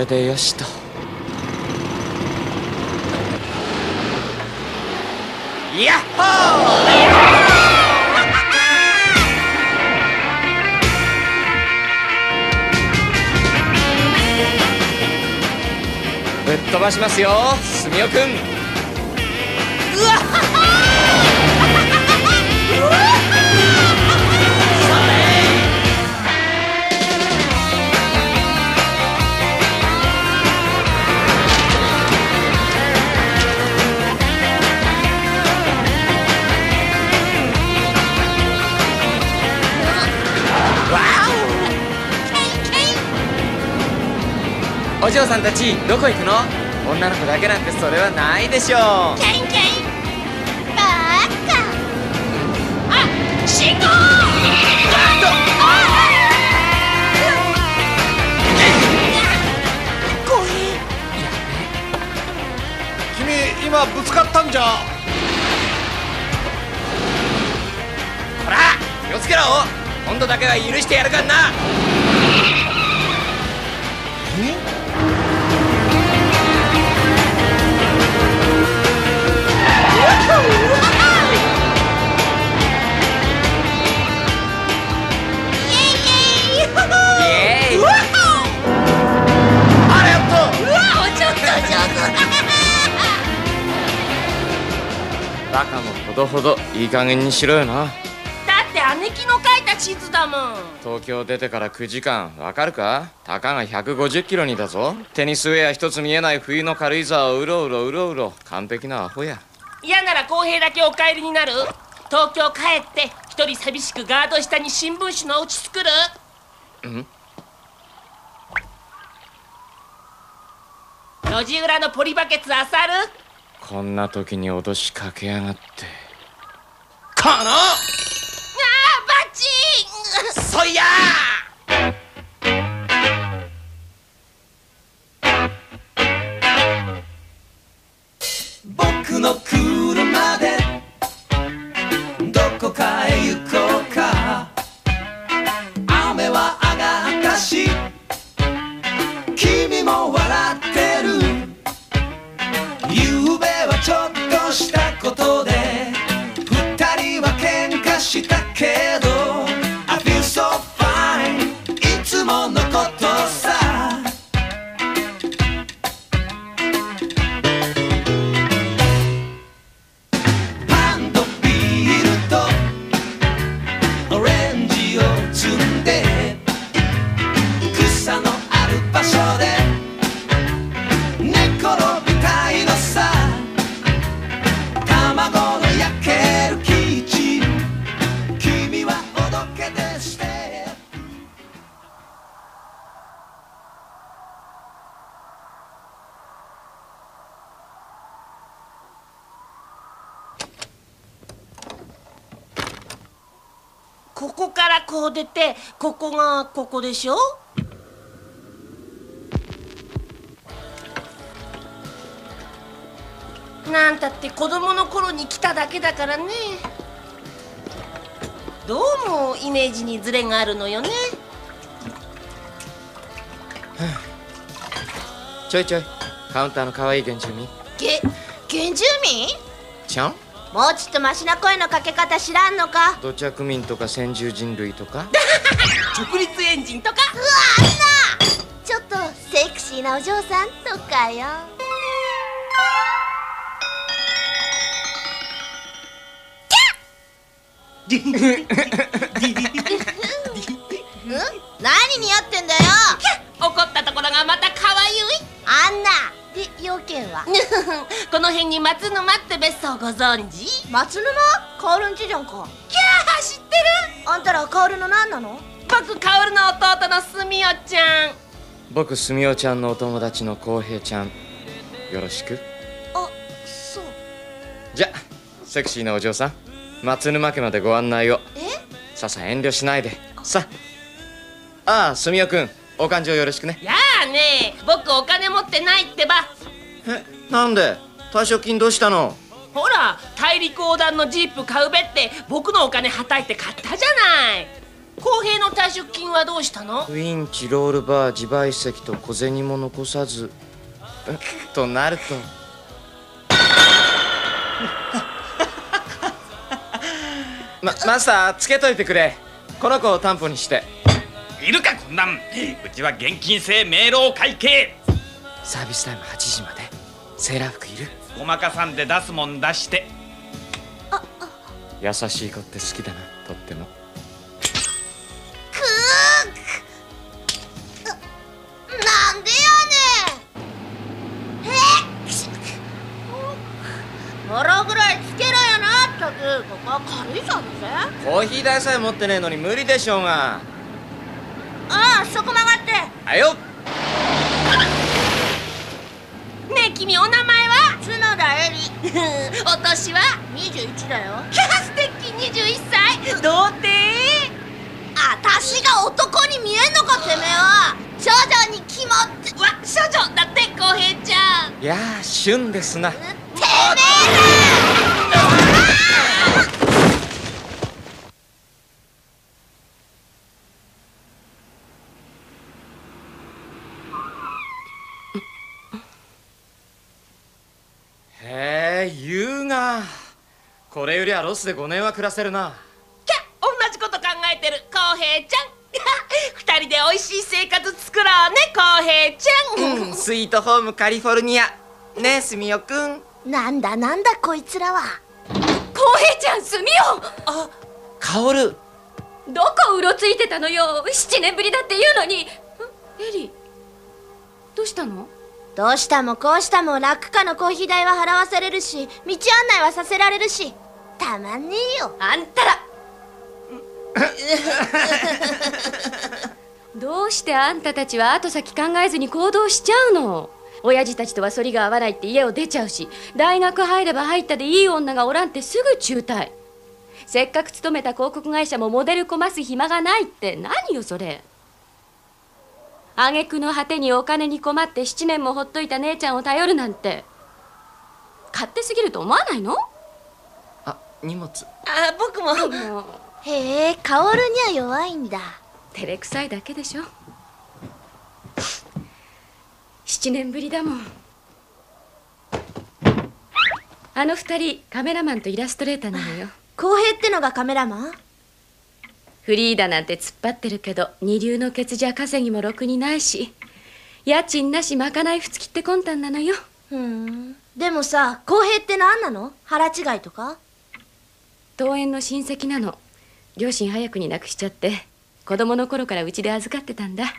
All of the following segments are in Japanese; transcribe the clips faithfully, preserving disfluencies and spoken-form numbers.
れでよしと。やっほー。ぶっ飛ばしますよ、すみおくん。うわっははお嬢さんたち、どこ行くの？女の子だけなんてそれはないでしょう。 ケインケインバーカ。あ、信号。ごめん。 君、今ぶつかったんじゃ。 こら、気をつけろ。今度だけは許してやるからな。 え？ バカもほどほどいい加減にしろよな。 だって姉貴の書いた地図だもん。 東京出てからくじかん、わかるか？たかがひゃくごじゅっキロにだぞ。テニスウェア一つ見えない冬の軽井沢をうろうろうろうろ。完璧なアホや。 嫌なら公平だけお帰りになる？東京帰って一人寂しくガード下に新聞紙のお家作る？ ん？ 路地裏のポリバケツあさる？ こんな時に脅しかけやがって。 かな？ あー、バチン。 そいやー。僕の車でどこかへ行こうか。雨は上がったし君も笑ってる。夕べはちょっとしたことで二人は喧嘩したけど I feel so fine いつものことさ。パンとビールとオレンジを積んで草のある場所で寝転びたいのさ。卵の焼けるキッチン君はおどけてしてここからこう出て、ここがここでしょ。なんたって子供の頃に来ただけだからね。どうもイメージにズレがあるのよね。 ちょいちょい、カウンターの可愛い原住民。 げ、原住民？ ちゃん？ もうちょっとマシな声のかけ方知らんのか？ 土着民とか先住人類とか直立エンジンとか。 うわ、あんなちょっとセクシーなお嬢さんとかよ。 うん、何似合ってんだよ。 怒ったところがまた可愛い。 あんなで要件はこの辺に松沼って別荘ご存知？ 松沼？カオルんちじゃんか。 キャー、知ってる？ あんたらカオルの何なの？ 僕カオルの弟のすみおちゃん。 僕すみおちゃんのお友達のこうへいちゃん、よろしく。 あ、そう。 じゃ、セクシーなお嬢さん、松沼家までご案内を。 え？ ささ遠慮しないでさあ。あ、すみおくん、お勘定よろしくね。 やあねえ、僕お金持ってないってば。 え、なんで？退職金どうしたの？ ほら、大陸横断のジープ買うべって僕のお金はたいて買ったじゃない。 公平の退職金はどうしたの？ ウィンチロールバー自賠責と小銭も残さずとなるとまマスターつけといてくれ。この子を担保にして。 いるかこんなん。うちは現金制明朗会計。 サービスタイムはちじまで。セーラー服いる？ ごまかさんで出すもん出して。 優しい子って好きだな、とっても。 くーなんでやねん。へっくし腹ぐらいつけろよな。ったくここは軽井沢だぜ。 コーヒー代さえ持ってねえのに無理でしょうが。 ああ、そこ曲がって。 あよっ。 ねえ君、お名前は？ 角田エリ。 お年は？ にじゅういちだよ。 素敵、にじゅういっさい。童貞？ あたしが男に見えんのかてめえは。少女に決まって。 わ、少女だって公平ちゃん。 いやー、旬ですな。 てめえだ。 へえ、優雅。これよりはロスでごねんは暮らせるな。 きゃ、同じこと考えてる公平ちゃん。二人で美味しい生活作ろうね公平ちゃん。 うん、スイートホームカリフォルニアねえ、すみよくん。 なんだなんだこいつらは。 公平ちゃん、すみよ。 あ、 カオル。 どこうろついてたのよ。七年ぶりだって言うのに。んエリ、どうしたの？ どうしたもこうしたもラックカのコーヒー代は払わされるし、道案内はさせられるし、たまんねえよ。 あんたらどうしてあんたたちは後先考えずに行動しちゃうの？親父たちとは反りが合わないって家を出ちゃうし、大学入れば入ったでいい女がおらんってすぐ中退。せっかく勤めた広告会社もモデルこます暇がないって。何よそれ。挙句の果てにお金に困って七年もほっといた姉ちゃんを頼るなんて勝手すぎると思わないの？ あ、荷物。 あ、僕も。 もうへえ、カオルには弱いんだ。 照れくさいだけでしょ。七年ぶりだもん。あの二人カメラマンとイラストレーターなのよ。 公平ってのがカメラマン？ フリーダなんて突っ張ってるけど、二流のケツじゃ稼ぎもろくにないし、家賃なしまかないふつきって魂胆なのよ。 ふん。でもさ、公平って何なの？腹違いとか？ 東園の親戚なの。両親早くに亡くしちゃって、子供の頃からうちで預かってたんだ。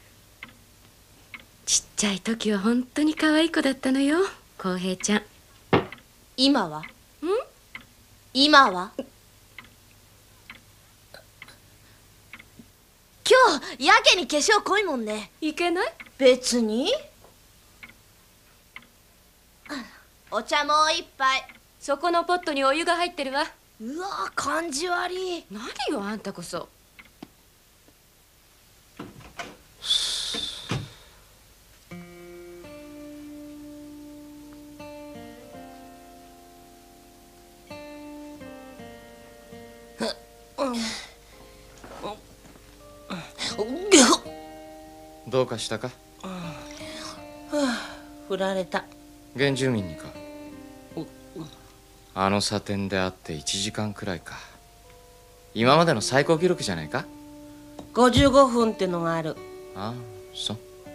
ちっちゃい時は本当に可愛い子だったのよ、公平ちゃん。 今は？ ん？ 今は？今日やけに化粧濃いもんね。 いけない？ 別に。お茶もう一杯。 そこのポットにお湯が入ってるわ。 うわー、感じ悪い。 何よあんたこそ。 どうかしたか？ 振られた。 原住民にか？あのサテンで会っていちじかんくらいか。今までの最高記録じゃないか？ ごじゅうごふんってのがある。 ああ、そう。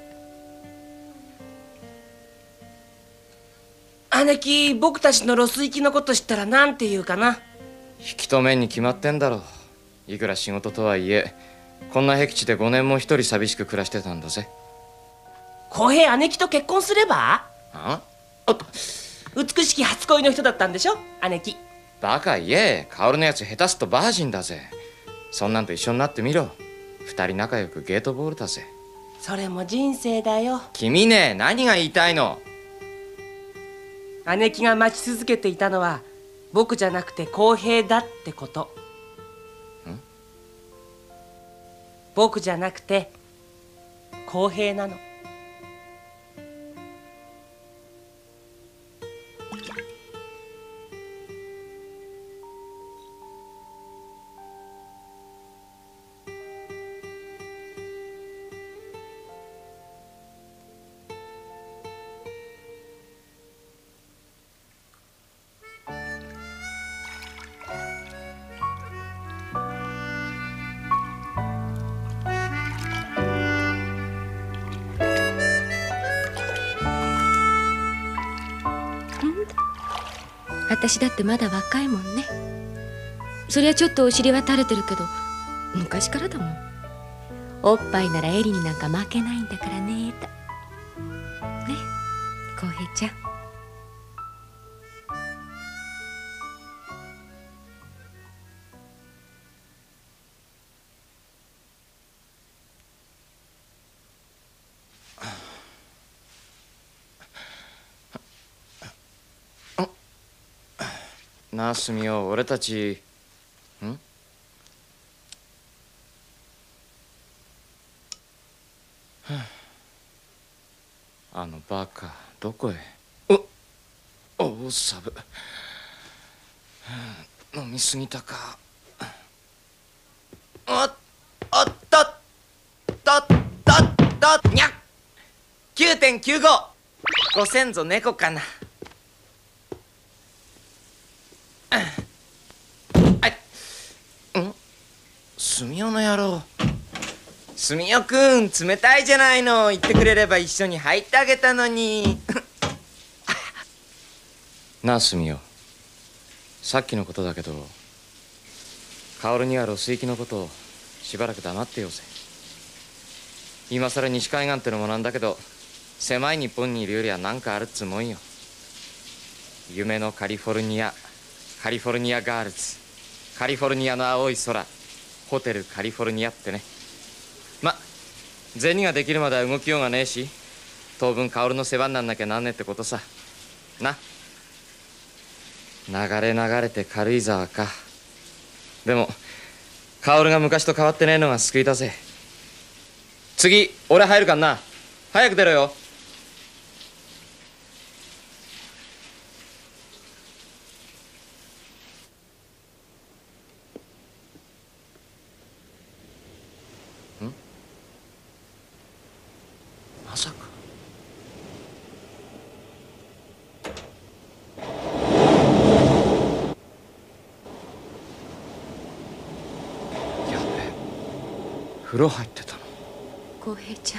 姉貴、僕たちのロス行きのこと知ったらなんて言うかな。 引き止めんに決まってんだろう。いくら仕事とはいえ、こんな僻地でごねんも一人寂しく暮らしてたんだぜ。 公平、姉貴と結婚すれば？ あおっと、 美しき初恋の人だったんでしょ姉貴。 バカ言え。薫のやつ下手すっとバージンだぜ。そんなんと一緒になってみろ。二人仲良くゲートボールだぜ。 それも人生だよ。 君ね、何が言いたいの？ 姉貴が待ち続けていたのは僕じゃなくて公平だってこと。 ん？ 僕じゃなくて公平なの。 私だってまだ若いもんね。そりゃちょっとお尻は垂れてるけど昔からだもん。おっぱいならエリになんか負けないんだからねと。ね、浩平ちゃん。 なあ、すみお、俺たちんあのバカどこへ。おおサブ飲みすぎたか。ああったったったったにゃっ きゅうてんきゅうご ご先祖猫かな。すみおの野郎。すみおくん冷たいじゃないの。言ってくれれば一緒に入ってあげたのに。なあすみお、さっきのことだけど薫にはロス行きのことをしばらく黙ってよせ。今さら西海岸ってのもなんだけど狭い日本にいるよりは何かあるっつもんよ。夢のカリフォルニア、カリフォルニアガールズ、カリフォルニアの青い空、ホテルカリフォルニアってね。ま、銭ができるまでは動きようがねえし、当分薫の世話になんなきゃなんねえってことさ。な。流れ流れて軽井沢か。でも薫が昔と変わってねえのが救いだぜ。次俺入るかんな。早く出ろよ。まさか。やべえ、風呂入ってたの。 浩平ちゃん。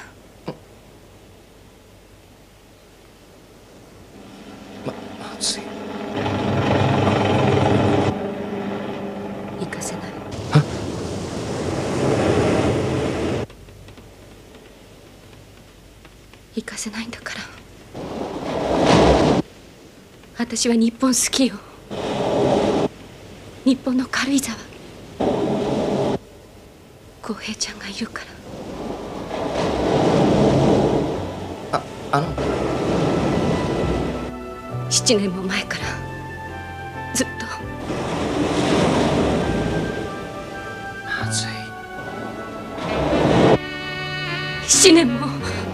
ま、まずい。 行かせない。行かせないんだから。私は日本好きよ。日本の軽井沢。浩平ちゃんがいるから。 あ、あの七年も前からずっと。 まずい。 七年も。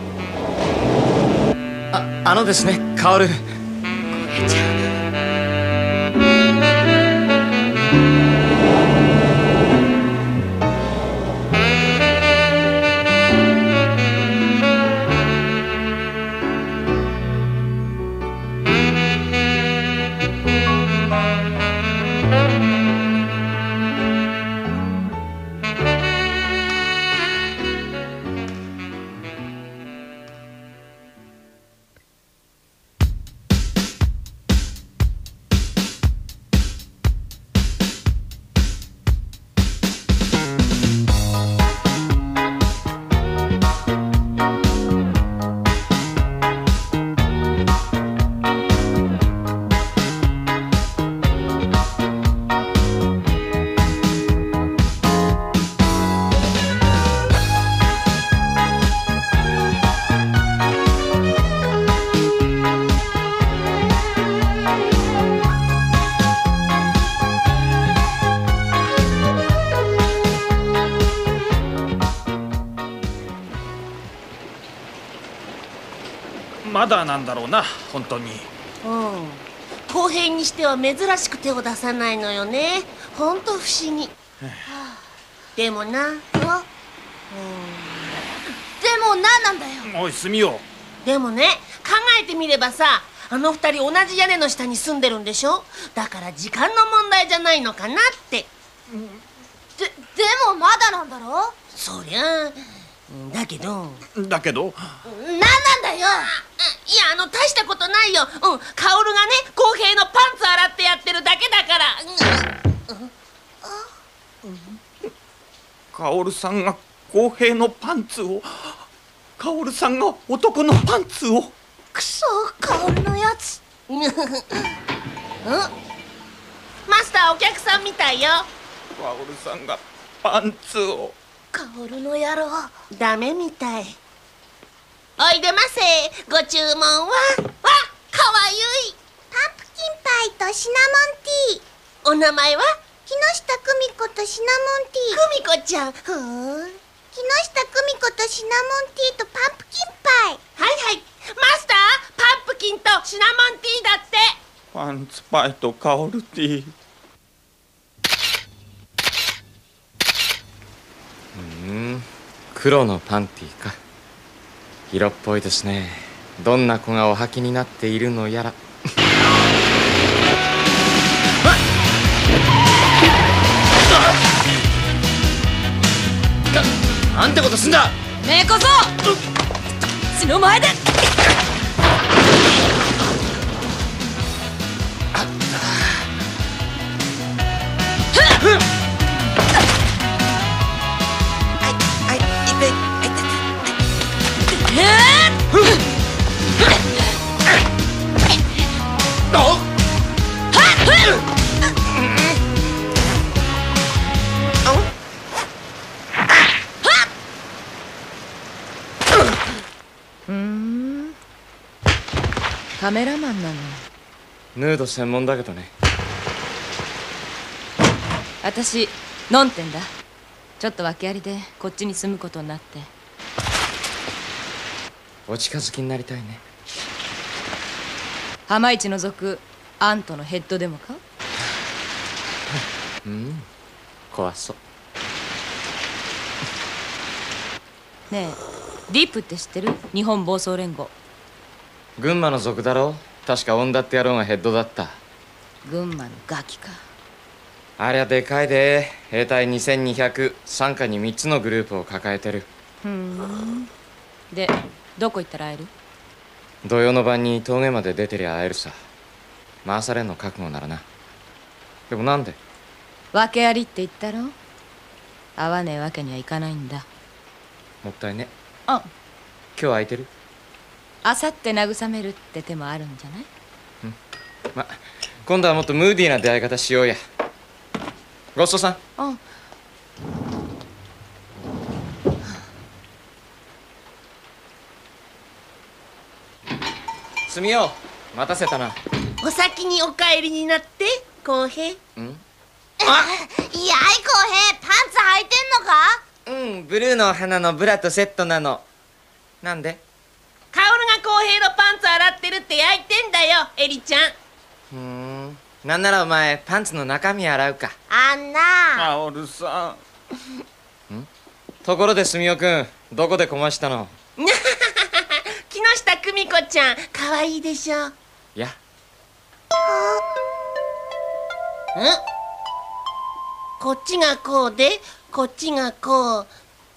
あ、あのですね、薫。 浩平ちゃん。 まだなんだろうな、本当に。 うん、公平にしては珍しく手を出さないのよね。ほんと不思議。でもな、うん、でも何なんだよ。 おい、すみお。 でもね、考えてみればさ、あの二人同じ屋根の下に住んでるんでしょ。だから時間の問題じゃないのかなって。 で、でもまだなんだろ。 そりゃだけどだけど何なんだよ。 いや、あの大したことないよ。うん、薫がね、公平のパンツ洗ってややってるだけだから。 カオルさんが公平のパンツを、カオルさんが男のパンツを。 くそ、カオルのやつ。 うん、マスターお客さんみたいよ。 カオルさんがパンツを。 カオルの野郎。 ダメみたい。おいでませ、ご注文は。わ、かわゆい。 パンプキンパイとシナモンティー。 お名前は？ 木下久美子とシナモンティー。 久美子ちゃん。ふーん。 木下久美子とシナモンティーとパンプキンパイ。 はいはい。マスター、パンプキンとシナモンティーだって。 パンツパイとカオルティー。 うーん、黒のパンティーか。色っぽいですね。どんな子がお履きになっているのやら。な、なんてことすんだ。 目こそ血の前で。カメラマンなの。 ヌード専門だけどね。 私ノンテンだ。ちょっと訳ありでこっちに住むことになって。 お近づきになりたいね。 浜市の族アントのヘッドでもか。 うん、怖そう。 ねえ、ディープって知ってる？日本暴走連合。 群馬の族だろう。確か恩田って野郎がヘッドだった。 群馬のガキか。 ありゃでかいで。兵隊にせんにひゃく、傘下にみっつのグループを抱えてる。 ふん。でどこ行ったら会える？ 土曜の晩に峠まで出てりゃ会えるさ。回されんの覚悟ならな。でもなんで？ 訳ありって言ったろ。会わねえわけにはいかないんだ。 もったいね。 うん。 今日空いてる？ あさって慰めるって手もあるんじゃない？ うん。ま、今度はもっとムーディーな出会い方しようや。ごちそうさん。 うん。 すみよう、待たせたな。 お先にお帰りになって公平。 うん。 あ、いやい、公平、パンツ履いてんのか？ うん、ブルーの花のブラとセットなの。なんで？ カオルが公平のパンツ洗ってるって焼いてんだよ、エリちゃん。 ふーん。なんならお前パンツの中身洗うか。 あんな。 カオルさん。 ん？ところで住代くん、どこでこましたの？ 木下久美子ちゃん、可愛いでしょ。 いや。 ん？こっちがこうで、こっちがこう。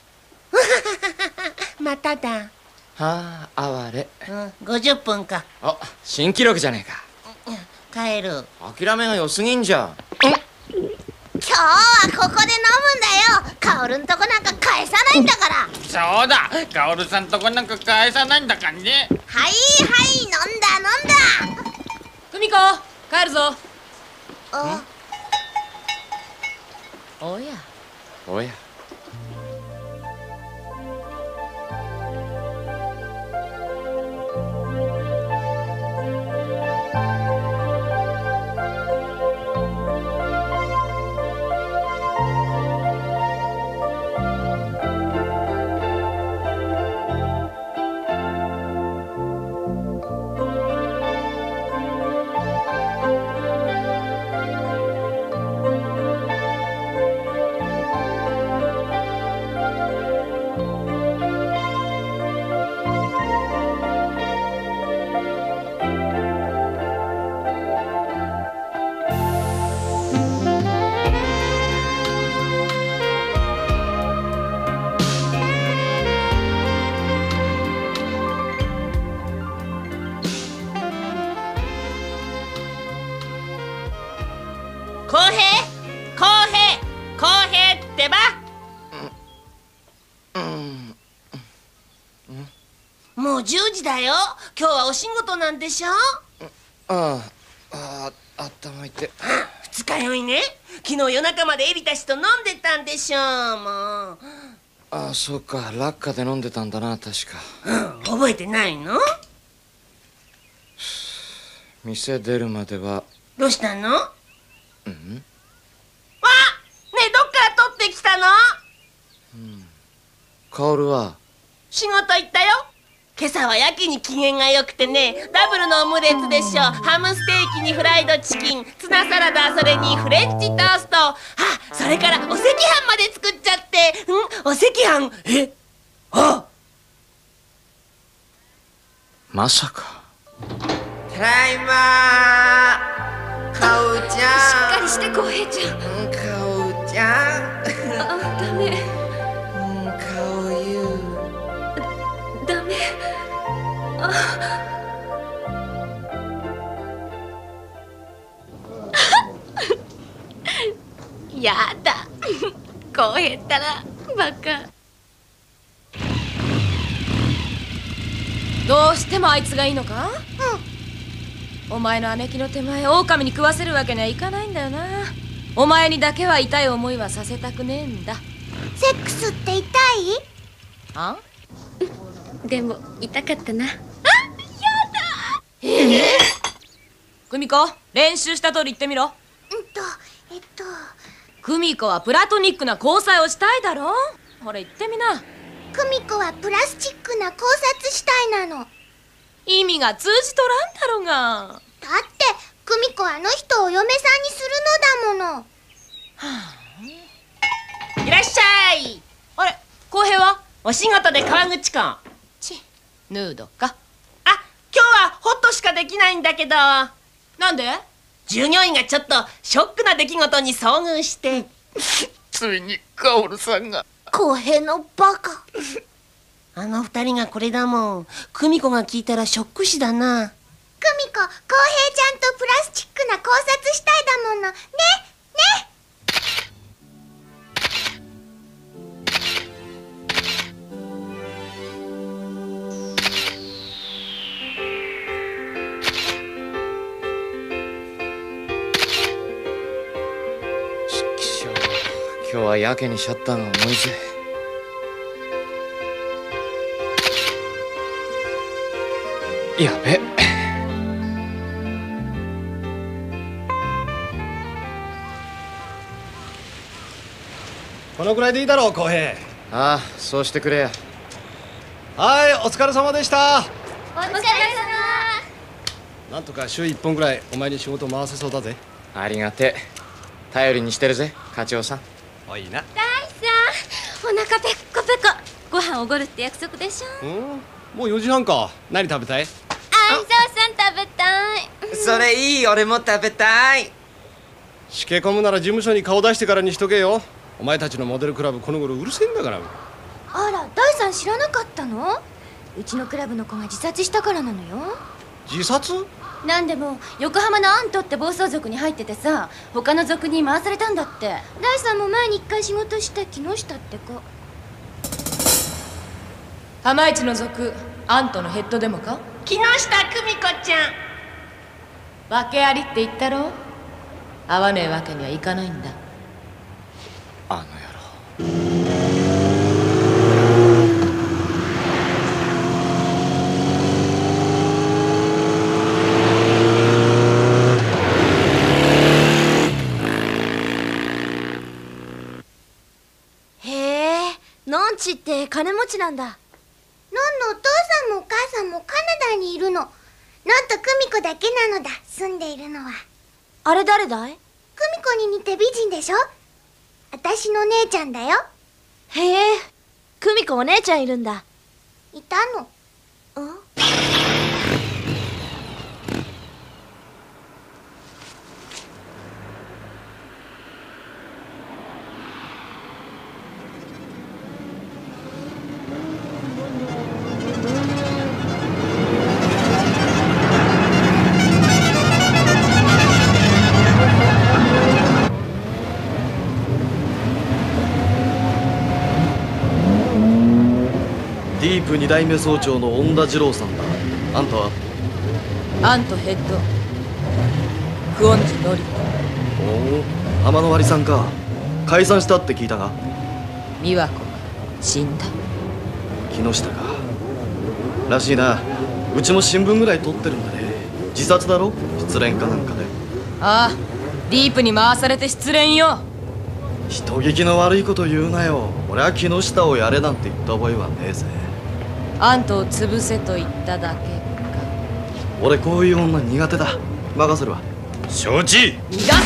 まただ。 はあ、哀れ。 うん、ごじゅっぷんか。 あ、新記録じゃねえか。 帰る。 諦めが良すぎんじゃん。 今日はここで飲むんだよ。カオルんとこなんか返さないんだから。 そうだ、カオルさんとこなんか返さないんだからね。 はいはい、飲んだ飲んだ。 久美子、帰るぞ。 おおや。 おや。 公平公平公平ってば。もうじゅうじだよ。今日はお仕事なんでしょ。 ああ、あ、頭痛い。 二日酔いね。昨日夜中までエリたちと飲んでたんでしょ。もう。 ああ、そうか、ラッカで飲んでたんだな、確か。 うん、覚えてないの？ 店出るまでは。 どうしたの？うん？わあ、ねえ、どっから取ってきたの？ うん。カオルは仕事行ったよ。今朝はやけに機嫌が良くてね、ダブルのオムレツでしょ。ハムステーキにフライドチキン、ツナサラダ、それにフレンチトースト。あ、それからお赤飯まで作っちゃって。うん、お赤飯。え、あ、 まさか。 ただいまー、かおちゃん。しっかりして浩平ちゃん。 うん、かおちゃん。 あ、ダメ。 うん、かおゆ。 ダメ。あ。やだ。浩平ったらバカ。 どうしてもあいつがいいのか？うん。お前の姉貴の手前、狼に食わせるわけにはいかないんだよな。お前にだけは痛い思いはさせたくねえんだ。 セックスって痛い？ あ？ でも痛かったな。あ、やだ。 ええー、久美子、練習した通り言ってみろ。 うんとえっと久美子はプラトニックな交際をしたいだろ。ほら言ってみな。 久美子はプラスチックな考察主体なの。 意味が通じとらんだろうが。 だって久美子はあの人をお嫁さんにするのだもの。はあ、いらっしゃい。 あれ、浩平はお仕事で川口湖。 ちヌードか。 あ、今日はホットしかできないんだけど。 なんで？ 従業員がちょっとショックな出来事に遭遇してついにカオルさんが。 公平のバカ。あの二人がこれだもん。久美子が聞いたらショック死だな。 久美子、浩平ちゃんとプラスチックな考察したいだもの。ね、ね。 今日はやけにシャッターが重いぜ。やべ。 このくらいでいいだろう、浩平。 ああ、そうしてくれや。 はい、お疲れ様でした。 お疲れ様。 なんとか週一本ぐらいお前に仕事回せそうだぜ。 ありがてえ。頼りにしてるぜ、課長さん。 おいな。 大さん、お腹ペッコペコ。ご飯おごるって約束でしょ。 うん、もうよじはんか。何食べたい？ 愛蔵さん食べたい。 それいい、俺も食べたい。 しけ込むなら事務所に顔出してからにしとけよ。お前たちのモデルクラブこの頃うるせえんだから。 あら、大さん知らなかったの？うちのクラブの子が自殺したからなのよ。 自殺？ なんでも横浜のアントって暴走族に入っててさ、他の族に回されたんだって。 大さんも前に一回仕事した木下って子。 浜市の族アントのヘッドでもか？ 木下久美子ちゃん。 訳ありって言ったろ。会わねえわけにはいかないんだ。 あの野郎。 ノンチって金持ちなんだ。ノンのお父さんもお母さんもカナダにいるの。ノンと久美子だけなのだ、住んでいるのは。あれ誰だい？久美子に似て美人でしょ。私の姉ちゃんだよ。へえ、久美子お姉ちゃんいるんだ。いたの。うん？ ープ二代目総長の恩田次郎さんだ。あんたは？ アントヘッド久遠寺のり。 おお、天の割さんか。解散したって聞いたが。 美和子が死んだ。 木下か。らしいな。うちも新聞ぐらい撮ってるんだね。自殺だろ、失恋かなんかで。 ああ、ディープに回されて失恋よ。 人聞きの悪いこと言うなよ。俺は木下をやれなんて言った覚えはねえぜ。 アントを潰せと言っただけか。 俺こういう女苦手だ。任せるわ。 承知。 逃がすか。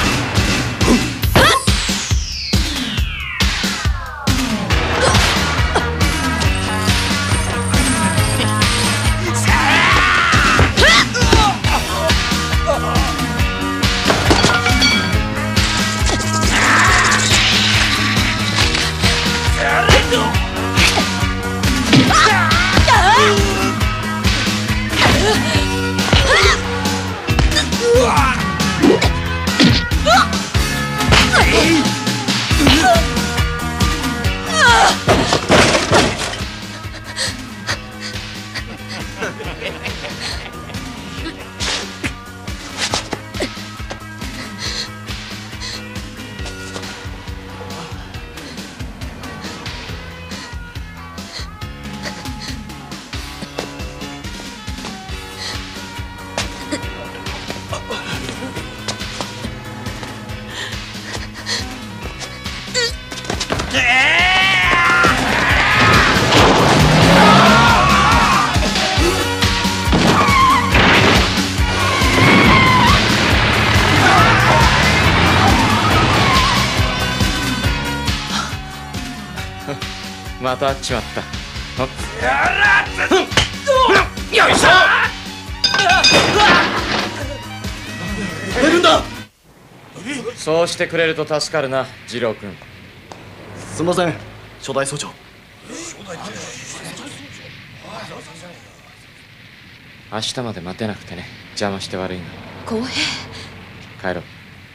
また会っちまった。 よいしょ。 出るんだ。 そうしてくれると助かるな、次郎君。 すみません、初代総長。 明日まで待てなくてね、邪魔して悪いな。 公平、 帰ろう。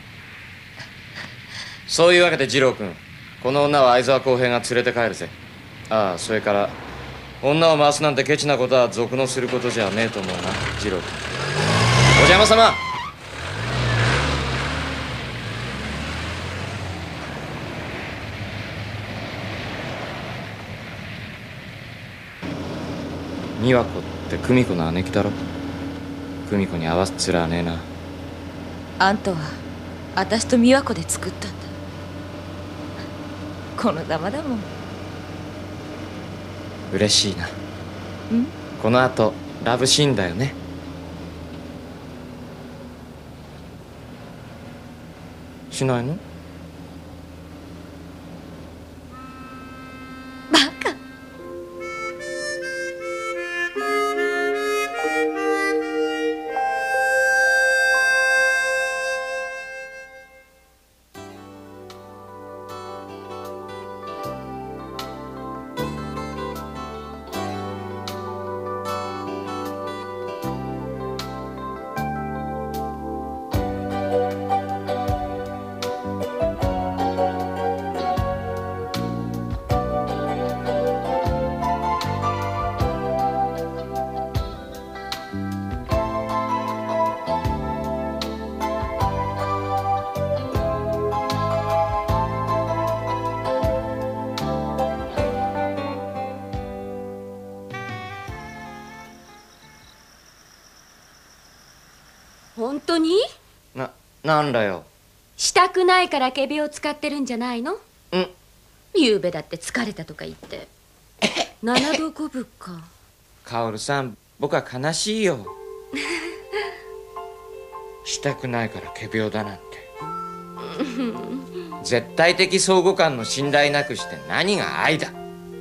そういうわけで次郎君、この女は相沢公平が連れて帰るぜ。ああ、それから女を回すなんてケチなことは賊のすることじゃねえと思うな、次郎君。お邪魔様。美和子って久美子の姉貴だろ。久美子に合わすつらはねえな。 あんたは私と美和子で作ったんだ。このざまだもん。 嬉しいな。 ん？ この後ラブシーンだよね。しないの？ バカ。本当に？ な、なんだよ。 したくないから仮病を使ってるんじゃないの？ うん。 ゆうべだって疲れたとか言って七度五分か。 薫さん、僕は悲しいよ。したくないから仮病だなんて。絶対的相互間の信頼なくして何が愛だ。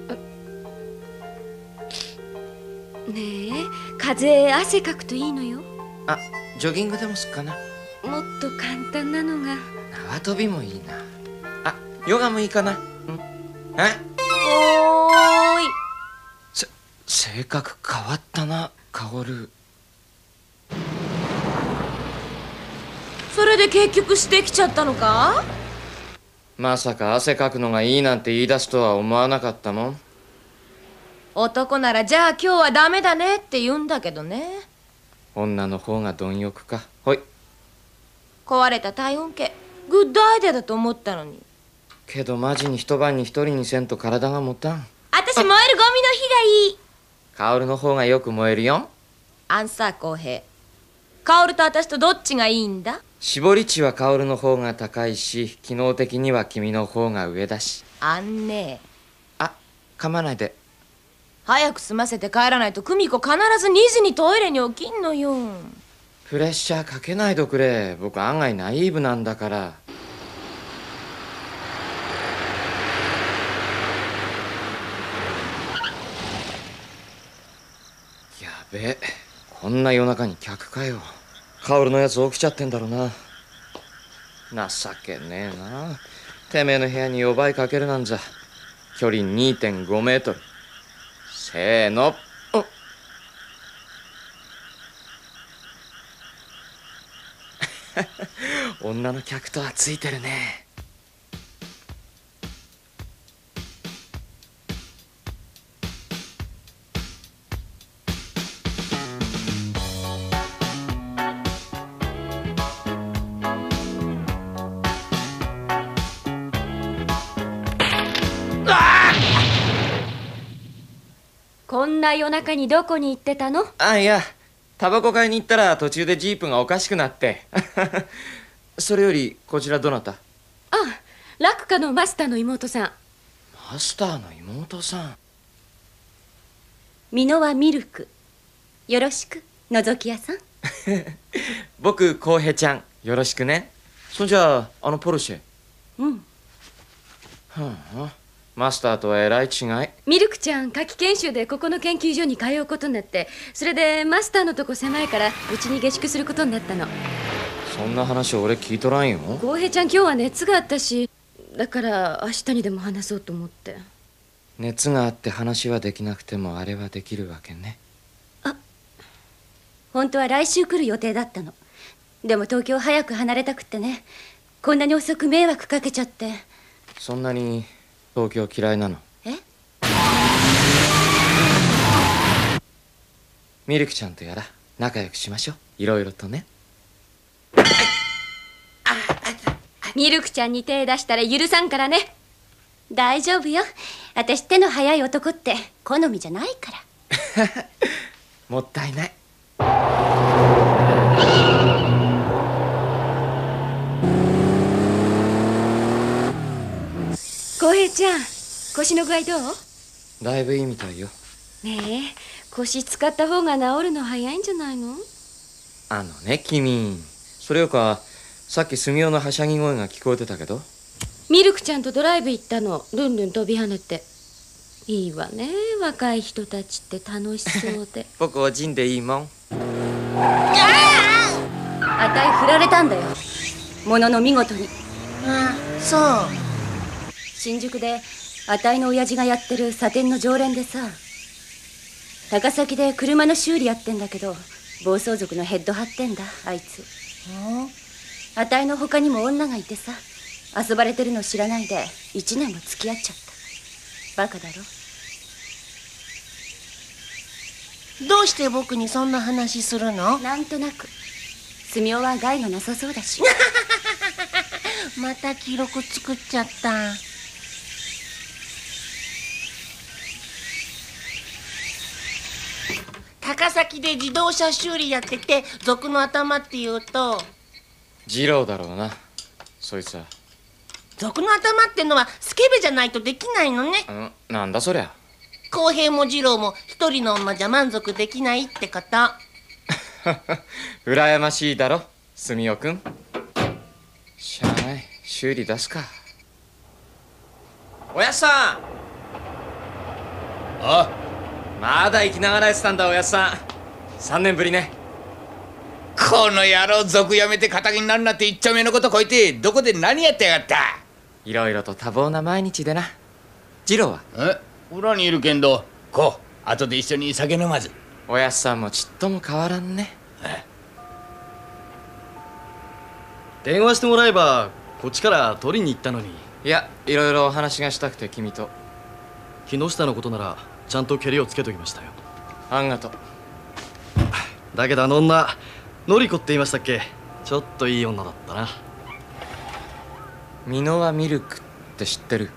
ねえ、風邪汗かくといいのよ。 あ、ジョギングでもすっかな。 もっと簡単なのが。 縄跳びもいいな。あ、ヨガもいいかな。うん。え？ おーい。 せ、性格変わったな、薫。 それで結局してきちゃったのか？ まさか汗かくのがいいなんて言い出すとは思わなかったもん。 男ならじゃあ今日はダメだねって言うんだけどね。 女の方が貪欲か。ほい。 壊れた体温計グッドアイデアだと思ったのに。 けどマジに一晩に一人にせんと体が持たん。 私燃えるゴミの日がいい。 薫の方がよく燃えるよ。 アンサー公平。薫と私とどっちがいいんだ？ 絞り値は薫の方が高いし、機能的には君の方が上だし。 あんねえ。 あ、噛まないで。 早く済ませて帰らないと久美子必ずにじにトイレに起きんのよ。 プレッシャーかけないどくれ。僕案外ナイーブなんだから。やべえ、こんな夜中に客かよ。薫のやつ起きちゃってんだろうな。情けねえな。てめえの部屋に夜ばいかけるなんざ。距離 にてんごメートル。せーの。女の客とはついてるね。 こんな夜中にどこに行ってたの？ あ、いや、タバコ買いに行ったら途中でジープがおかしくなってそれよりこちらどなた？ あ、楽家のマスターの妹さん。 マスターの妹さん。 美濃はミルク。よろしく、覗き屋さん。 僕、浩平ちゃん、よろしくね。そんじゃあ、あのポルシェ。 うん。 はあ、マスターとはえらい違い。 ミルクちゃん、夏季研修でここの研究所に通うことになって、それでマスターのとこ狭いからうちに下宿することになったの。 そんな話俺聞いとらんよ。 浩平ちゃん今日は熱があったし、だから明日にでも話そうと思って。 熱があって話はできなくてもあれはできるわけね。 あ、本当は来週来る予定だったの。でも東京早く離れたくってね。こんなに遅く迷惑かけちゃって。 そんなに東京嫌いなの？ え？ ミルクちゃんとやら仲良くしましょう。いろいろとね。 ミルクちゃんに手出したら許さんからね。 大丈夫よ。私手の早い男って好みじゃないから。 もったいない。 浩平ちゃん、腰の具合どう？ だいぶいいみたいよ。 ねえ、腰使った方が治るの早いんじゃないの？ あのね、君。それよか、さっきスミオのはしゃぎ声が聞こえてたけど。 ミルクちゃんとドライブ行ったの。ルンルン飛び跳ねて。いいわね、若い人たちって楽しそうで。 僕おじんでいいもん。 あたい振られたんだよ、ものの見事に。 あ、そう。 新宿であたいの親父がやってる茶店の常連でさ、高崎で車の修理やってんだけど、暴走族のヘッド張ってんだあいつ。あたいの他にも女がいてさ、遊ばれてるの知らないで一年も付き合っちゃった。バカだろ。 どうして僕にそんな話するの？ なんとなく。スミオは害がなさそうだし。 また記録作っちゃった。高崎で自動車修理やってて、族の頭っていうと二郎だろうな、そいつは。 族の頭ってのはスケベじゃないとできないのね。 うん、なんだそりゃ。 公平も二郎も一人の女じゃ満足できないってこと。 羨ましいだろ、スミオくん。しゃあない、修理出すか。おやっさん。 あ、 まだ生きながらやってたんだ、おやっさん。三年ぶりね。 この野郎、族やめて仇になるなって一丁目のことこいて、どこで何やってやがった？ いろいろと多忙な毎日でな。次郎は？ え、裏にいるけんど、こう後で一緒に酒飲まず。 おやっさんもちっとも変わらんね。 電話してもらえばこっちから取りに行ったのに。 いや、いろいろお話がしたくて君と。 木下のことならちゃんとケリをつけときましたよ。 あんがとう。 だけどあの女ノリコって言いましたっけ？ちょっといい女だったな。 ミノワミルクって知ってる？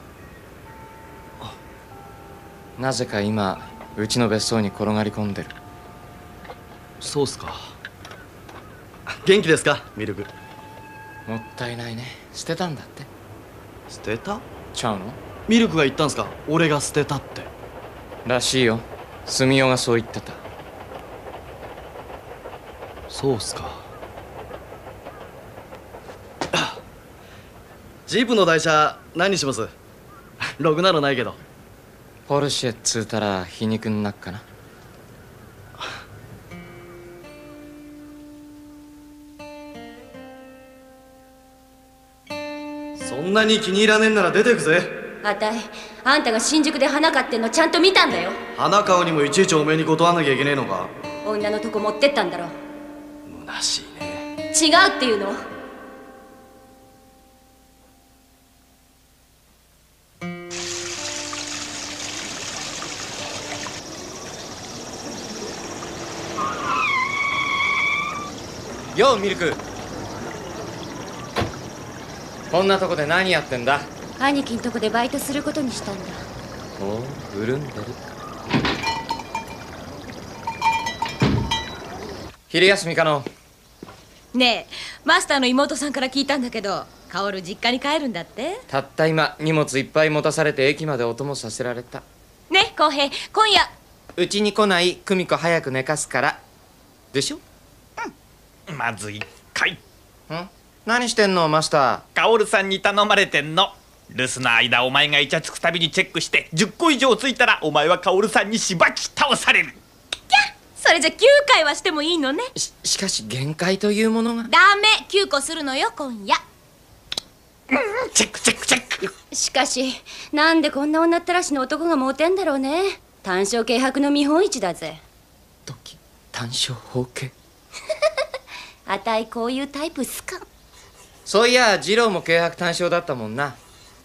なぜか今うちの別荘に転がり込んでる。 そうっすか。元気ですかミルク？ もったいないね。捨てたんだって。 捨てた？ ちゃうの？ ミルクが言ったんすか？俺が捨てたって。 らしいよ。住代がそう言ってた。 そうっすか。ジープの台車何にします？ろくなのないけど。 ポルシェっつうたら皮肉になっかな。 そんなに気に入らねえんなら出てくぜ。 あたい、あんたが新宿で花買ってんのちゃんと見たんだよ。 花買うにもいちいちおめえに断らなきゃいけねえのか？ 女のとこ持ってったんだろ。 虚しいね。 違うっていうの？ ようミルク、こんなとこで何やってんだ？ 兄貴んとこでバイトすることにしたんだ。 おう、潤んでる。昼休みかの？ ねえ、マスターの妹さんから聞いたんだけど、薫実家に帰るんだって。 たった今荷物いっぱい持たされて駅までお供させられた。 ね、浩平、今夜うちに来ない久美子早く寝かすからでしょ。 うん、まず一回。ん？ 何してんのマスター？薫さんに頼まれてんの。留守の間お前がイチャつくたびにチェックしてじゅっこ以上ついたらお前は薫さんにしばき倒される。 キャッ、それじゃきゅうかいはしてもいいのね。 し, しかし限界というものが。 ダメ、きゅうこするのよ今夜。 うん、チェックチェックチェック。 しかしなんでこんな女ったらしの男がモテんだろうね。単勝軽薄の見本市だぜ。 ドキ単勝法系。 あたいこういうタイプ好かん。 そういや次郎も軽薄単勝だったもんな。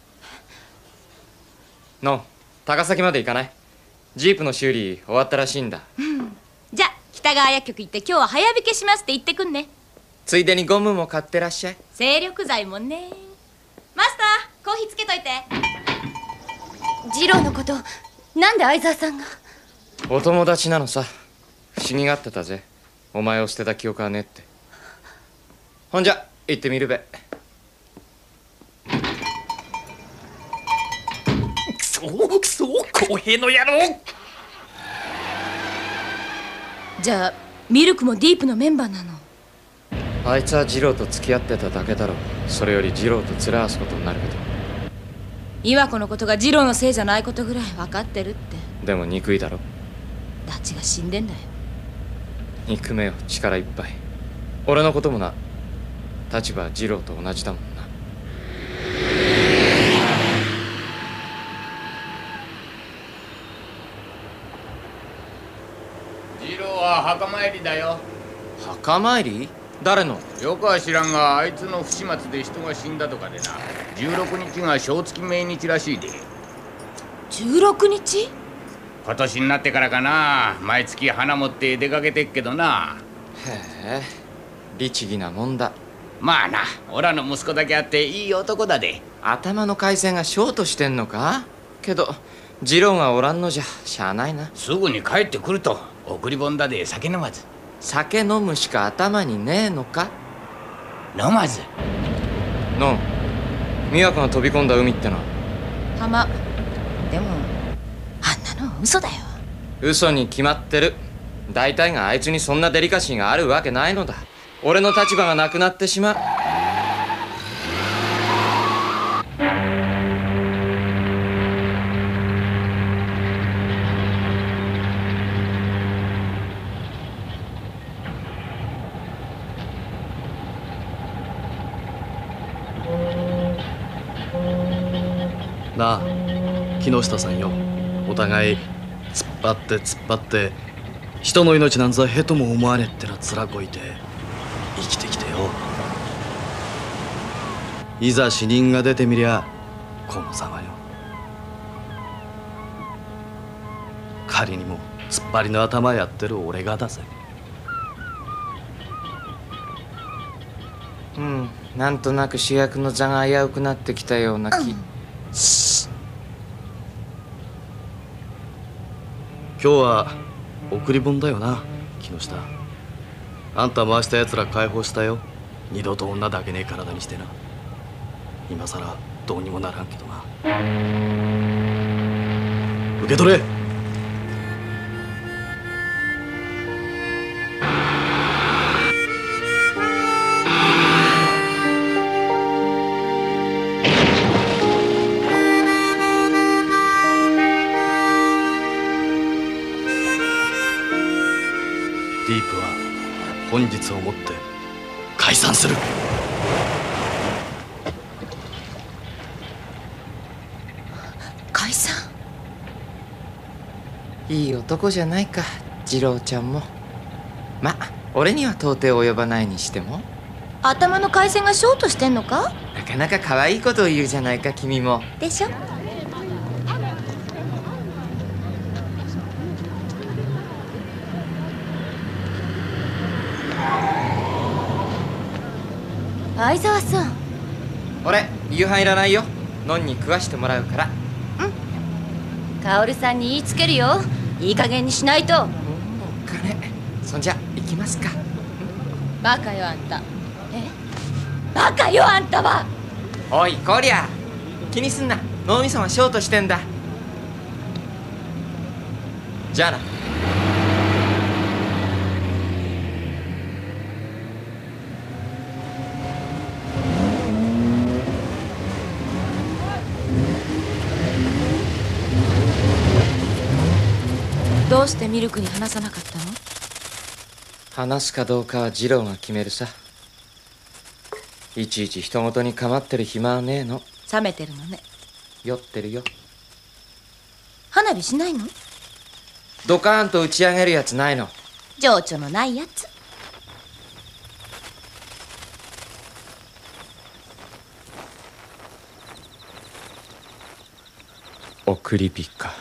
のん、高崎まで行かない？ジープの修理終わったらしいんだ。 うん、じゃ北川薬局行って今日は早引けしますって言ってくんね。 ついでにゴムも買ってらっしゃい。 精力剤もね。マスター、コーヒーつけといて。 次郎のことなんで相沢さんが？ お友達なのさ。不思議がってたぜ。お前を捨てた記憶はねって。ほんじゃ行ってみるべ。 くそくそ公平の野郎。 じゃあミルクもディープのメンバーなの？ あいつは次郎と付き合ってただけだろう。それより次郎と連れ合わすことになるけど。 岩子のことが次郎のせいじゃないことぐらい分かってるって。 でも憎いだろ。 ダチが死んでんだよ。 憎めよ力いっぱい。俺のこともな。立場は次郎と同じだもんな。 次郎は墓参りだよ。 墓参り？誰の？ よくは知らんが、あいつの不始末で人が死んだとかでな。じゅうろくにちが正月命日らしいで。 じゅうろくにち？ 今年になってからかな。毎月花持って出かけてっけどな。 へえ、律儀なもんだ。 まあな、オラの息子だけあっていい男だで。 頭の回線がショートしてんのか？けど次郎がおらんのじゃしゃあないな。 すぐに帰ってくると。送り盆だで酒飲まず。 酒飲むしか頭にねえのか？ 飲まず。 のん、美和子が飛び込んだ海ってのは浜。でもあんなの嘘だよ。 嘘に決まってる。大体があいつにそんなデリカシーがあるわけないのだ。俺の立場がなくなってしまう。 なあ木下さんよ、お互い突っ張って突っ張って人の命なんざへとも思わねってら面こいて生きてきてよ。いざ死人が出てみりゃこのざまよ。 仮にも突っ張りの頭やってる俺がだぜ。 うん、なんとなく主役の座が危うくなってきたような気、うん、 今日は送り盆だよな木下。あんた回したやつら解放したよ。二度と女だけねえ体にしてな。今さらどうにもならんけどな。受け取れ。ディープは本日をもって解散する。 解散？ いい男じゃないか次郎ちゃんも。ま俺には到底及ばないにしても。 頭の回線がショートしてんのか？ なかなか可愛いことを言うじゃないか君も。 でしょ。 相沢さん。 俺夕飯いらないよ。のんに食わしてもらうから。 うん。薫さんに言いつけるよ。いい加減にしないと。 お金。そんじゃ行きますか。 バカよあんた。 え？バカよあんたは。 おいこりゃ気にすんな。脳みそはショートしてんだ。じゃあな。 どうしてミルクに話さなかったの？ 話すかどうかは次郎が決めるさ。いちいち人事に構ってる暇はねえの。 冷めてるのね。 酔ってるよ。 花火しないの？ ドカーンと打ち上げるやつないの？ 情緒のないやつ。 送り火か。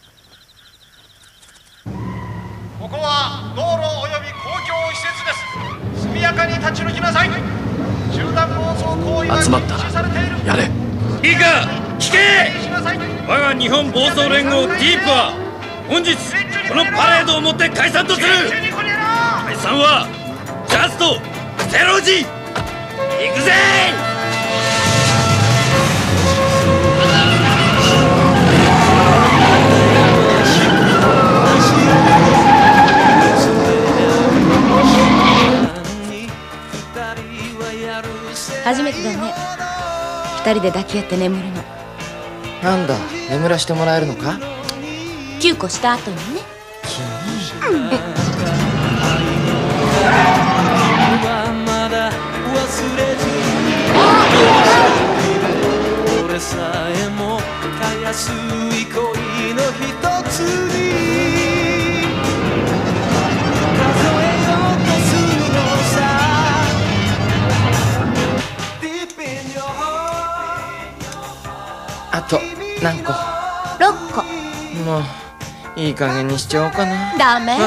ここは道路および公共施設です。速やかに立ち退きなさい。集団暴走行為は禁止されている。 やれ。 いいか聞け。我が日本暴走連合ディープは本日このパレードをもって解散とする。解散はジャストゼロ時。行くぜ。 初めてだね。二人で抱き合って眠るの。 なんだ眠らしてもらえるのか。 きゅうこした後にね。君、うん、 俺さえもたやすい恋の一つに数えようとするのさ。 あと何個？ ろっこ。 もういい加減にしちゃおうかな。 ダメ。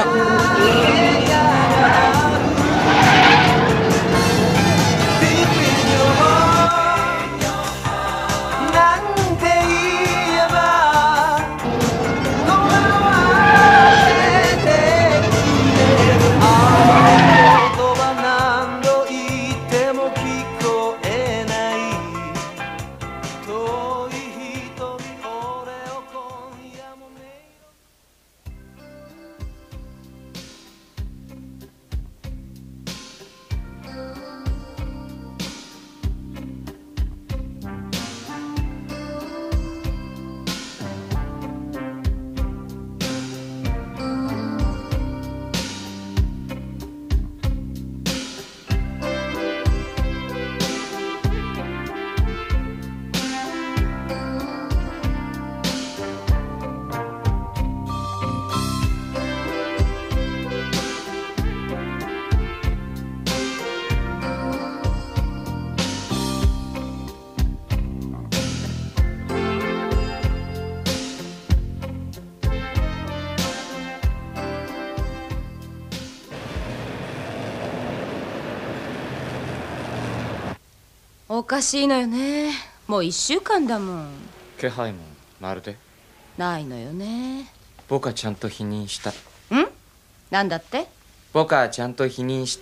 おかしいのよね。もう一週間だもん。 気配もまるでないのよね。 僕はちゃんと否認した。 ん？なんだって？ 僕はちゃんと否認した。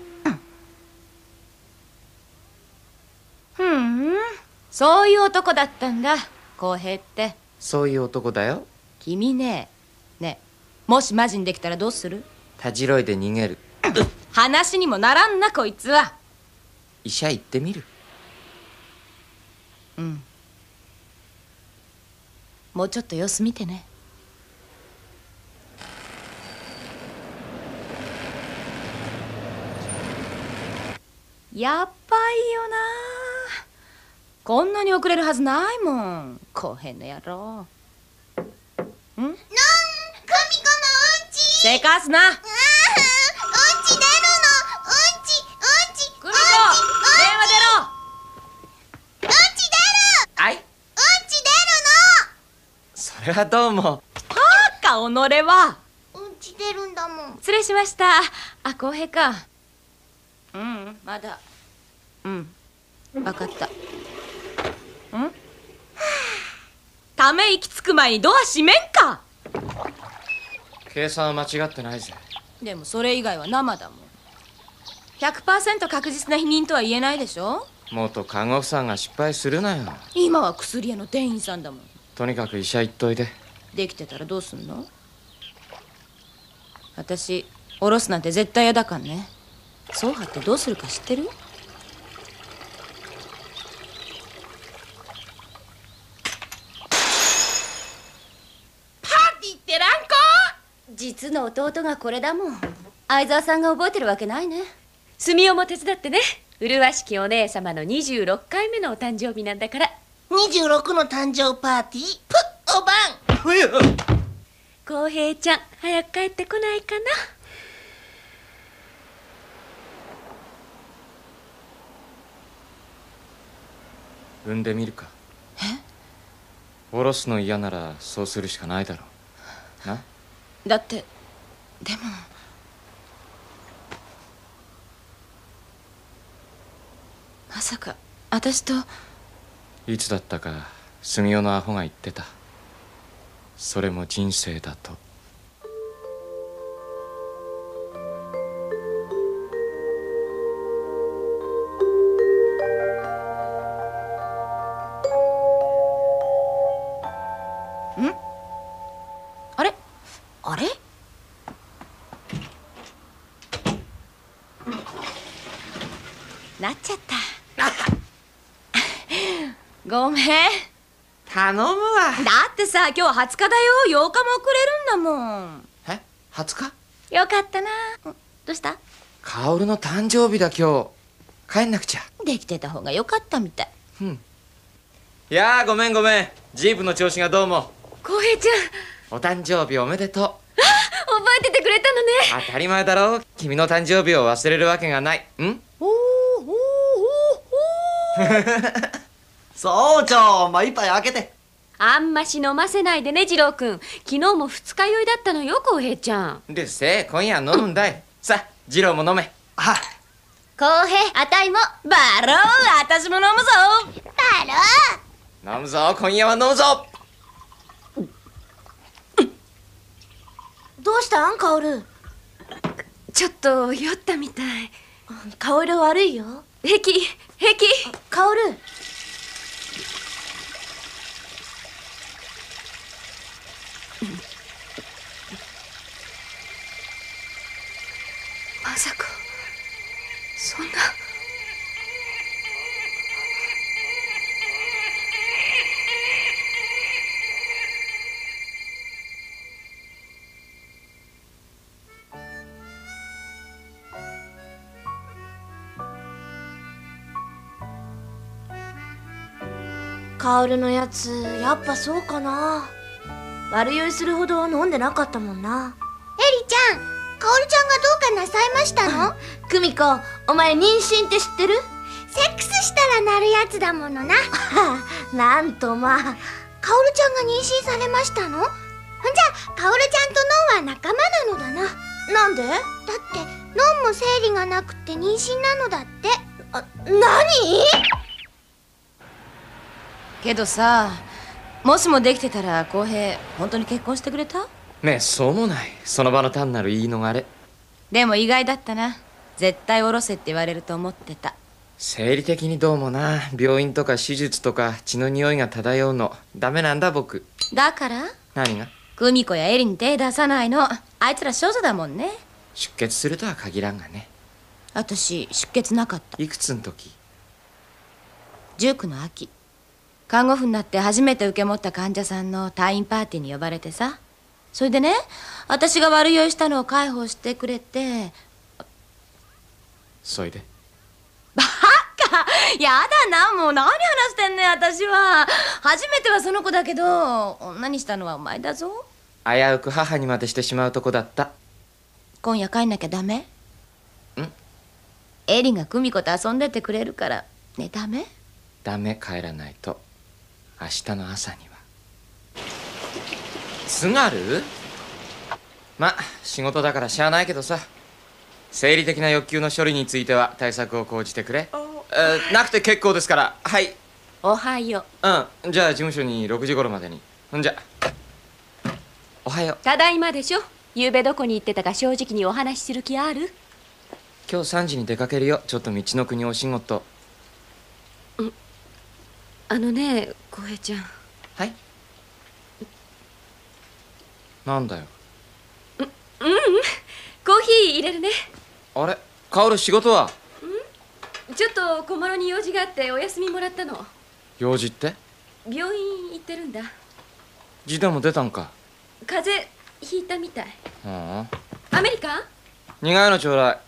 ふん、そういう男だったんだ、浩平って。 そういう男だよ。 君ね、ね、もしマジにできたらどうする？ たじろいで逃げる。 話にもならんな、こいつは。 医者行ってみる。 うん。もうちょっと様子見てね。やっばいよな。こんなに遅れるはずないもん、こうへんの野郎。ん？ なん、神子のうんち。 せかすな。 うんち出るの。うんち、うんち、 久美子、電話出ろ。 うんち出る。 はい。 うんち出るの。 それはどうも。 はあか、己は。 うんち出るんだもん。 失礼しました。あ、浩平か。うん、まだ。うん、分かった。ん？ため息つく前にドア閉めんか。 計算は間違ってないぜ。 でもそれ以外は生だもん。 ひゃくパーセント 確実な否認とは言えないでしょ。 元看護婦さんが失敗するなよ。 今は薬屋の店員さんだもん。 とにかく医者行っといで。 できてたらどうすんの？私下ろすなんて絶対嫌だかんね。そうはってどうするか知ってる？ 実の弟がこれだもん。相沢さんが覚えてるわけないね。 住代も手伝ってね。麗しきお姉様のにじゅうろっかいめのお誕生日なんだから。 にじゅうろくの誕生パーティー、プッおばん。 浩平ちゃん、早く帰ってこないかな。 産んでみるか。 え？ 下ろすの嫌ならそうするしかないだろうな。 だってでもまさか私と。 いつだったか住代のアホが言ってた。それも人生だと。 ん？あれ？あれ？なっちゃった。ごめん。 頼むわ。 だってさ、今日ははつかだよ。ようかも遅れるんだもん。 え？はつか？ よかったな。どうした？ 薫の誕生日だ今日。帰んなくちゃ。 できてた方がよかったみたい。 うん。いやーごめんごめん。ジープの調子がどうも。 浩平ちゃん、 お誕生日おめでとう。 覚えててくれたのね。 当たり前だろう。君の誕生日を忘れるわけがない。ん？ おーおーおーおーそうちょ、まあ一杯開けて。 あんまし飲ませないでね、次郎くん。昨日も二日酔いだったのよ、浩平ちゃん。 でせ今夜飲むんだい。さあ次郎も飲め。 は浩平、あたいも。 バロー、私も飲むぞ。 バロ飲むぞ、今夜は飲むぞ。 どうしたん、カオル。 ちょっと酔ったみたい。 顔色悪いよ。 平気平気。 カオル。 まさかそんな。 カオルのやつ、やっぱそうかな。悪酔いするほど飲んでなかったもんな。エリちゃん、カオルちゃんがどうかなさいましたの？クミコ、お前妊娠って知ってる？セックスしたらなるやつだものな。なんとまあ。カオルちゃんが妊娠されましたの？じゃあ、カオルちゃんとノンは仲間なのだな。なんで？だって、ノンも生理がなくて妊娠なのだって。あ、何？ けどさ、もしもできてたら浩平本当に結婚してくれた？ ねえ、そうもない。その場の単なる言い逃れ。 でも意外だったな。絶対下ろせって言われると思ってた。 生理的にどうもな。病院とか手術とか血の匂いが漂うのダメなんだ僕。 だから何が？ 久美子やエリに手出さないの。あいつら少女だもんね。 出血するとは限らんがね。 私出血なかった。 いくつの時？ じゅうきゅうの秋、看護婦になって初めて受け持った患者さんの退院パーティーに呼ばれてさ。それでね、私が悪酔いしたのを介抱してくれて。 そいで？ バカ！やだな、もう何話してんねん私は。初めてはその子だけど、女にしたのはお前だぞ。 危うく母にまでしてしまうとこだった。 今夜帰んなきゃダメ？ん？エリが久美子と遊んでてくれるからね。ダメ？ ダメ、帰らないと。明日の朝には。津軽？ま、仕事だからしゃあないけどさ。生理的な欲求の処理については対策を講じてくれ。えー、なくて結構ですから。はい。 おはよう。うん、じゃあ事務所にろくじ頃までに。ほんじゃおはよう。 ただいまでしょ。ゆうべどこに行ってたか正直にお話しする気ある？ 今日さんじに出かけるよ。ちょっと道の国お仕事。 うん、あのね、浩平ちゃん。 はい。なんだよ。 う、うん、コーヒー入れるね。 あれ、薫仕事は？ ん？ちょっと小諸に用事があってお休みもらったの。 用事って？ 病院行ってるんだ。 字でも出たんか？ 風邪ひいたみたい。 はあ。アメリカン？ 苦いのちょうだい。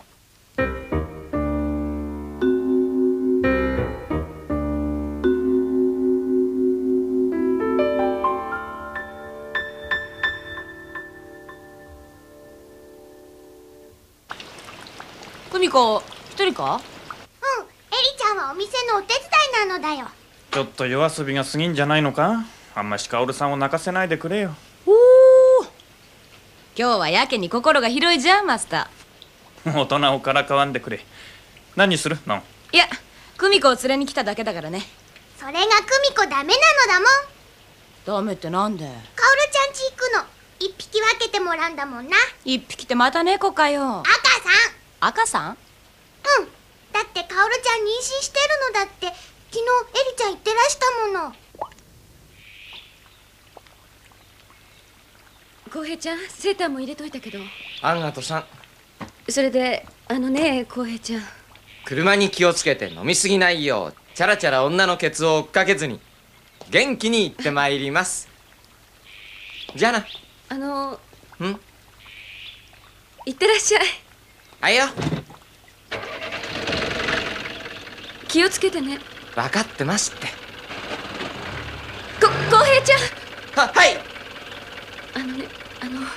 久美子一人か？ うん、エリちゃんはお店のお手伝いなのだよ。 ちょっと夜遊びが過ぎんじゃないのか。あんまし薫さんを泣かせないでくれよ。 おお、今日はやけに心が広いじゃんマスター。大人をからかわんでくれ。何するの？ いや、久美子を連れに来ただけだからね。 それが久美子ダメなのだもん。 ダメってなんで？ 薫ちゃんち行くの。一匹分けてもらうんだもんな。 一匹ってまた猫かよ。 赤さん。 赤さん？ うん。だって薫ちゃん妊娠してるのだって昨日エリちゃん言ってらしたもの。 浩平ちゃん、セーターも入れといたけど。 あんがとさん。 それであのね、浩平ちゃん、 車に気をつけて飲みすぎないようチャラチャラ女のケツを追っかけずに元気に行ってまいります。じゃあな。 あのん？ いってらっしゃい。 あいよ。 気をつけてね。 分かってますって。 こ、浩平ちゃん。 は、はい。 あのね、あの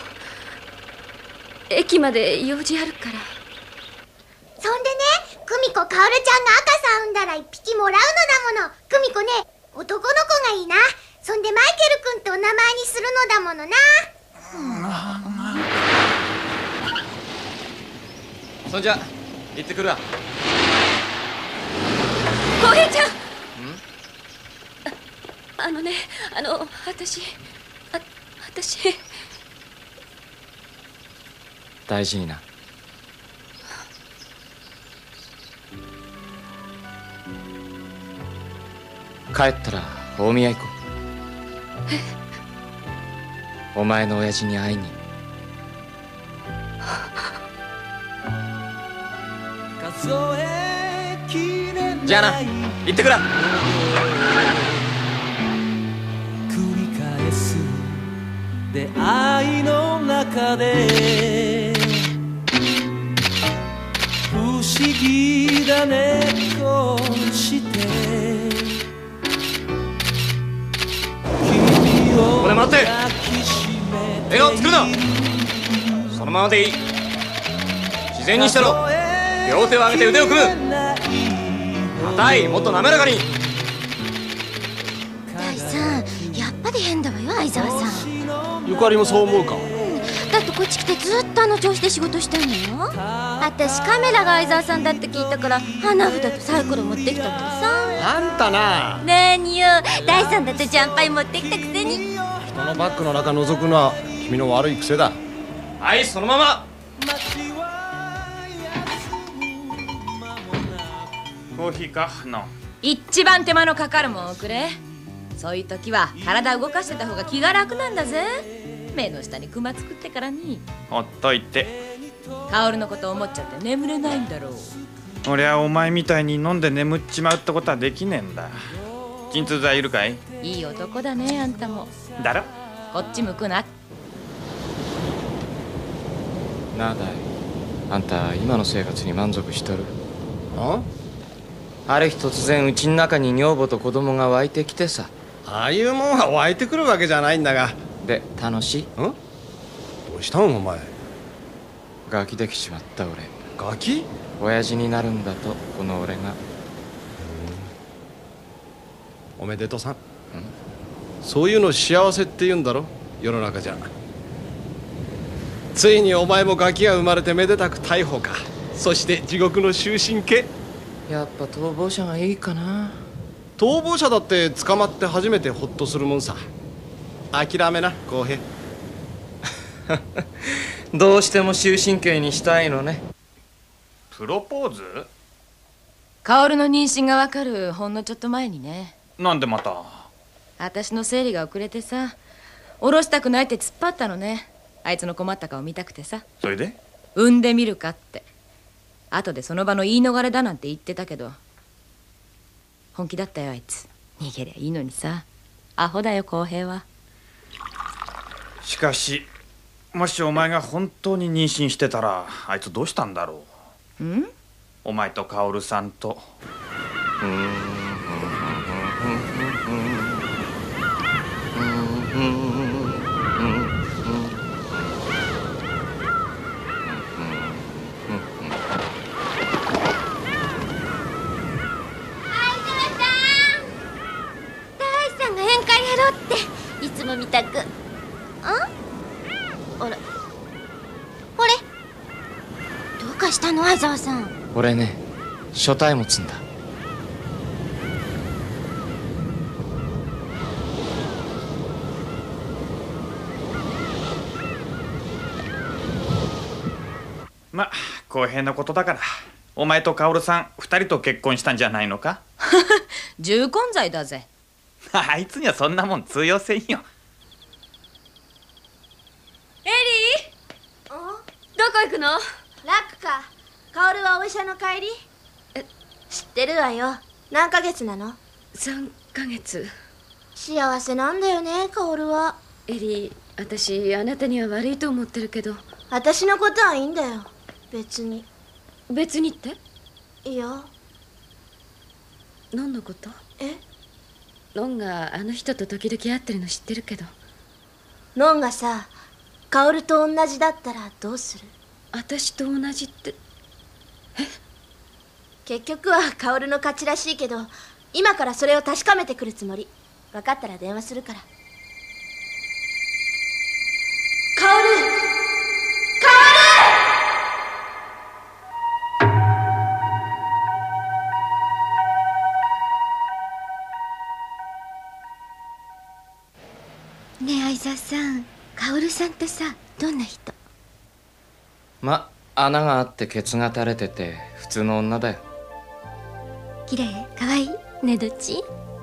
駅まで用事あるから。 そんでね、久美子薫ちゃんが赤さん産んだら一匹もらうのだもの。久美子ね、男の子がいいな。そんでマイケル君ってお名前にするのだものな。 そんじゃ行ってくるわ。 浩平ちゃん。あ、あのね、あの私あ私大事にな。帰ったら大宮行こう。お前の親父に会いに。じゃあな、行ってくら。 繰り返す出会いの中で不思議だねこうして君をこれ待って。 抱きしめて笑顔作るな。そのままでいい。自然にしてろ。両手を上げて腕を組む。硬い、もっと滑らかに。 大さん、やっぱり変だわよ相沢さん。 ゆかりもそう思うか？ だってこっち来てずっとあの調子で仕事してんのよ。私カメラが相沢さんだって聞いたから花札とサイコロ持ってきたのにさ。 あんたな。 何よ、第三だってジャンパイ持ってきたくせに。 人のバッグの中覗くのは君の悪い癖だ。 はい、そのまま。 コーヒーかの。 一番手間のかかるもんをくれ。そういう時は体動かしてた方が気が楽なんだぜ。目の下にクマ作ってからに。 ほっといて。 カオルのこと思っちゃって眠れないんだろう。 俺はお前みたいに飲んで眠っちまうってことはできねえんだ。鎮痛剤いるかい？ いい男だね、あんたも。 だろ？ こっち向くな。 なあだい、あんた今の生活に満足しとる？ あ？ ある日突然うちの中に女房と子供が湧いてきてさ。 ああいうもんは湧いてくるわけじゃないんだが。 で、楽しい？ん？ どうしたんお前。 ガキできちまった俺。 ガキ？ 親父になるんだと、この俺が。 おめでとさん。そういうの幸せって言うんだろ、世の中じゃ。ついにお前もガキが生まれてめでたく逮捕か。そして地獄の終身刑。 やっぱ逃亡者がいいかな。 逃亡者だって捕まって初めてホッとするもんさ。諦めな、公平。 どうしても終身刑にしたいのね。 プロポーズ？ カオルの妊娠がわかるほんのちょっと前にね。 なんでまた？ 私の生理が遅れてさ、下ろしたくないって突っ張ったのね。あいつの困った顔見たくてさ。 それで？ 産んでみるかって。後でその場の言い逃れだなんて言ってたけど、本気だったよあいつ。逃げりゃいいのにさ。アホだよ公平は。 しかしもしお前が本当に妊娠してたらあいつどうしたんだろう。 ん？ お前とカオルさんと。 うーん。 いつもみたく。あ？あら。あれ？どうかしたの、相沢さん。 俺ね、初対持つんだ。 まあ公平なことだから、お前とカオルさん二人と結婚したんじゃないのか？ 重婚罪だぜ。 あいつにはそんなもん通用せんよ。 エリー、どこ行くの？ ラックか。カオルはお医者の帰り？え、知ってるわよ。何ヶ月なの？ さんかげつ。 幸せなんだよね、カオルは。 エリー、私あなたには悪いと思ってるけど。 私のことはいいんだよ、別に。 別にって？ いや。 ノンのこと？ え？ ノンがあの人と時々会ってるの知ってるけど。 ノンがさ、カオルと同じだったらどうする？ 私と同じって。え？ 結局はカオルの勝ちらしいけど、今からそれを確かめてくるつもり。分かったら電話するから。カオル！ ねえ相沢さん、カオルさんってさ、どんな人？ ま、穴があってケツが垂れてて普通の女だよ。 綺麗？可愛い？ねえどっち？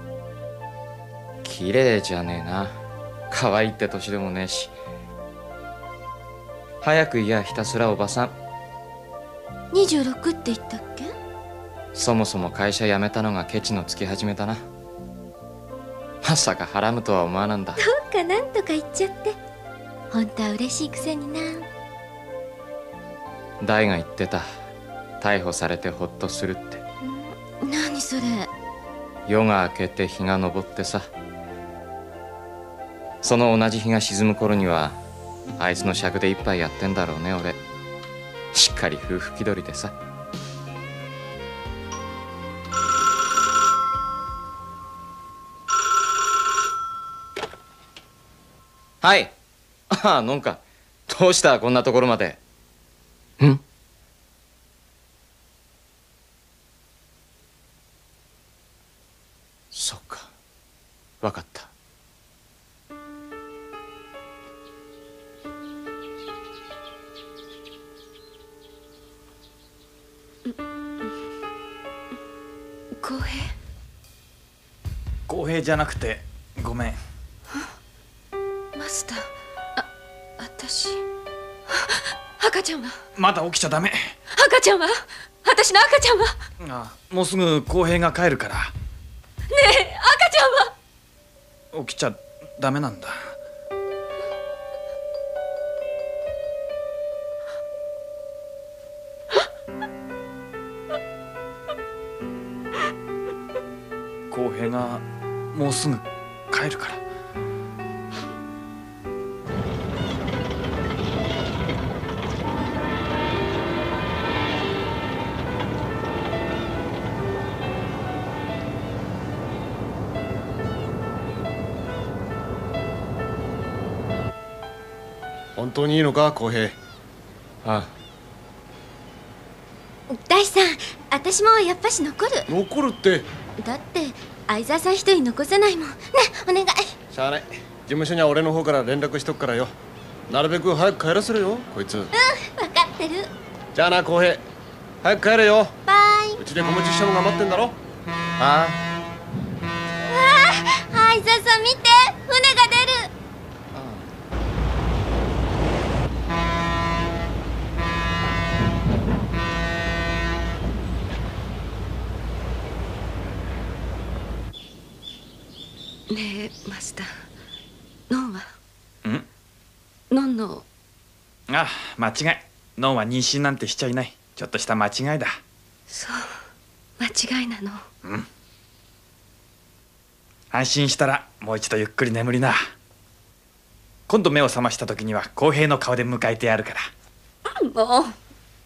綺麗じゃねえな。可愛いって年でもねえし。早く言やひたすらおばさん。 にじゅうろくって言ったっけ？ そもそも会社辞めたのがケチのつき始めだな。まさかハラムとは思わなんだ。 どうかなんとか言っちゃって。本当は嬉しいくせにな。 大が言ってた。逮捕されてホッとするって。 何それ？ 夜が明けて日が昇ってさ、その同じ日が沈む頃にはあいつの尺で一杯やってんだろうね。俺しっかり夫婦気取りでさ。はい。ああ、のんか。どうしたこんなところまで。ん？ 分かった。 浩平。 浩平じゃなくてごめん。 マスター、あ、私。赤ちゃんは？ まだ起きちゃダメ。 赤ちゃんは？私の赤ちゃんは？ ああ、もうすぐ浩平が帰るから。ねえ、赤ちゃんは？ 起きちゃダメなんだ。浩平がもうすぐ帰るから。 本当にいいのか、浩平。 ああ。 大さん、私もやっぱし残る。 残るって。 だって相沢さん一人残せないもんね。お願い。 しゃあない。事務所には俺の方から連絡しとくからよ。なるべく早く帰らせるよ、こいつ。うん、 分かってる。 じゃあな、浩平。早く帰れよ。 バイ。 うちで子持ちしたもんが待ってんだろ。ああ。 わあ、相沢さん見て、船が出る。 ねえ、マスター、ノンは？ ん？ ノンの。 ああ、間違い。ノンは妊娠なんてしちゃいない。ちょっとした間違いだ。 そう、間違いなの。 うん。安心したらもう一度ゆっくり眠りな。今度目を覚ました時には浩平の顔で迎えてやるから。 もう。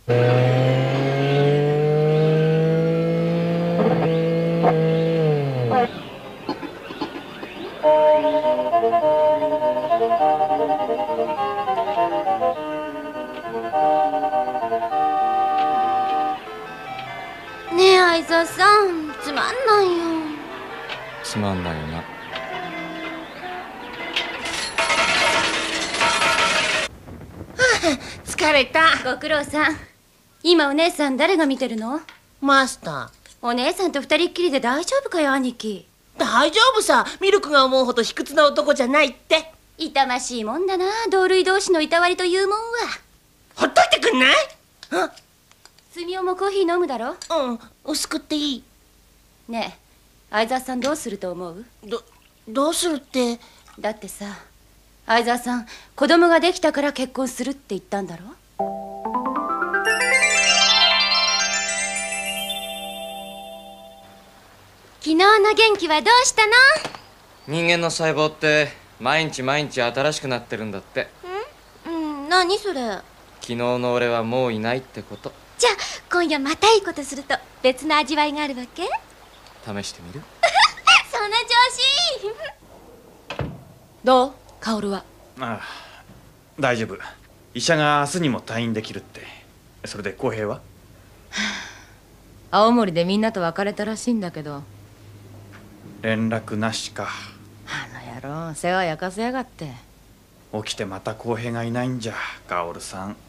ねえ、相沢さん、つまんないよ。 つまんないよな。 はあ、疲れた。 ご苦労さん。今お姉さん誰が見てるの？ マスター。 お姉さんと二人っきりで大丈夫かよ、兄貴。 大丈夫さ。ミルクが思うほど卑屈な男じゃないって。 痛ましいもんだな、同類同士のいたわりというもんは。 ほっといてくんない？あ、 住雄もコーヒー飲むだろ？ うん、薄くっていい。 ねえ、相沢さんどうすると思う？ ど、どうするって。 だってさ、相沢さん子供ができたから結婚するって言ったんだろ？ 昨日の元気はどうしたの？ 人間の細胞って毎日毎日新しくなってるんだって。 ん？うん、何それ。 昨日の俺はもういないってこと。 じゃあ今夜またいいことすると別の味わいがあるわけ？ 試してみる？ その調子。 どう？薫は。 ああ、大丈夫。医者が明日にも退院できるって。それで浩平は？ 青森でみんなと別れたらしいんだけど。 連絡なしか。 あの野郎、世話焼かせやがって。 起きてまた浩平がいないんじゃ、薫さん。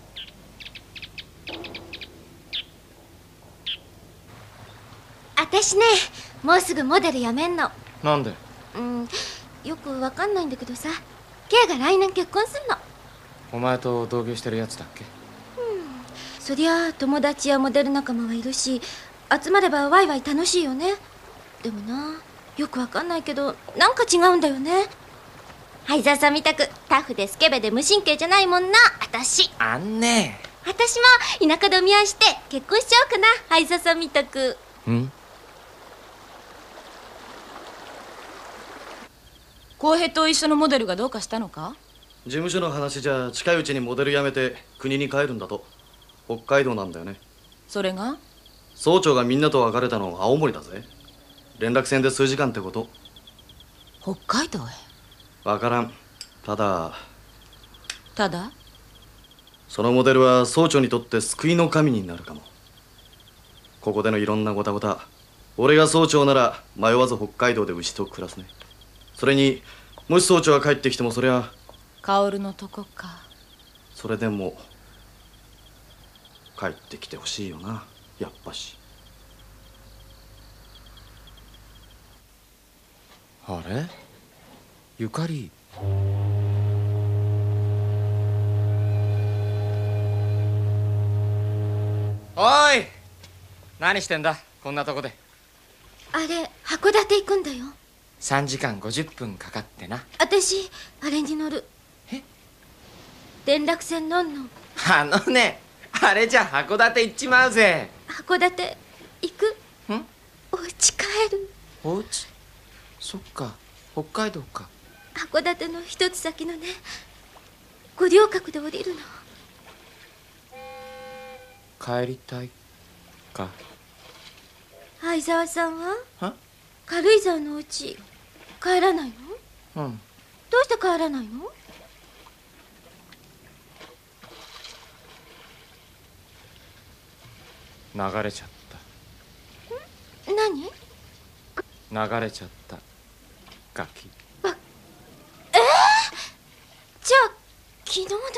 私ね、もうすぐモデルやめんの。 なんで？ うん、よくわかんないんだけどさ、Kが来年結婚すんの。 お前と同居してるやつだっけ？ うん、そりゃ友達やモデル仲間はいるし、集まればワイワイ楽しいよね。でもな、よくわかんないけどなんか違うんだよね。相沢さんみたくタフでスケベで無神経じゃないもんな、私。 あんねえ。私も田舎でお見合いして結婚しちゃおうかな、相沢さんみたく。 ん？ 浩平と一緒のモデルがどうかしたのか？ 事務所の話じゃ近いうちにモデル辞めて国に帰るんだと。北海道なんだよね。 それが？ 総長がみんなと別れたの青森だぜ。連絡船で数時間ってこと。 北海道へ？ わからん。ただただそのモデルは総長にとって救いの神になるかも。ここでのいろんなごたごた、俺が総長なら迷わず北海道で牛と暮らすね。 それにもし総長が帰ってきてもそりゃ薫のとこか。 それでも帰ってきてほしいよな、やっぱし。 あれゆかり。おい、何してんだこんなとこで。 あれ函館行くんだよ。 さんじかんごじゅっぷんかかってな。 私あれに乗る。 え？ 連絡船乗んの。 あのね、あれじゃ函館行っちまうぜ。 函館行く？ ん？ お家帰る。 お家？そっか、北海道か。 函館の一つ先のね、五稜郭で降りるの。 帰りたいか。 相沢さんは？ は？ 軽井沢のお家帰らないの？ うん。 どうして帰らないの？ 流れちゃっ何？ た。流れちゃった。ガキ。 えー、じゃあ昨日の電話。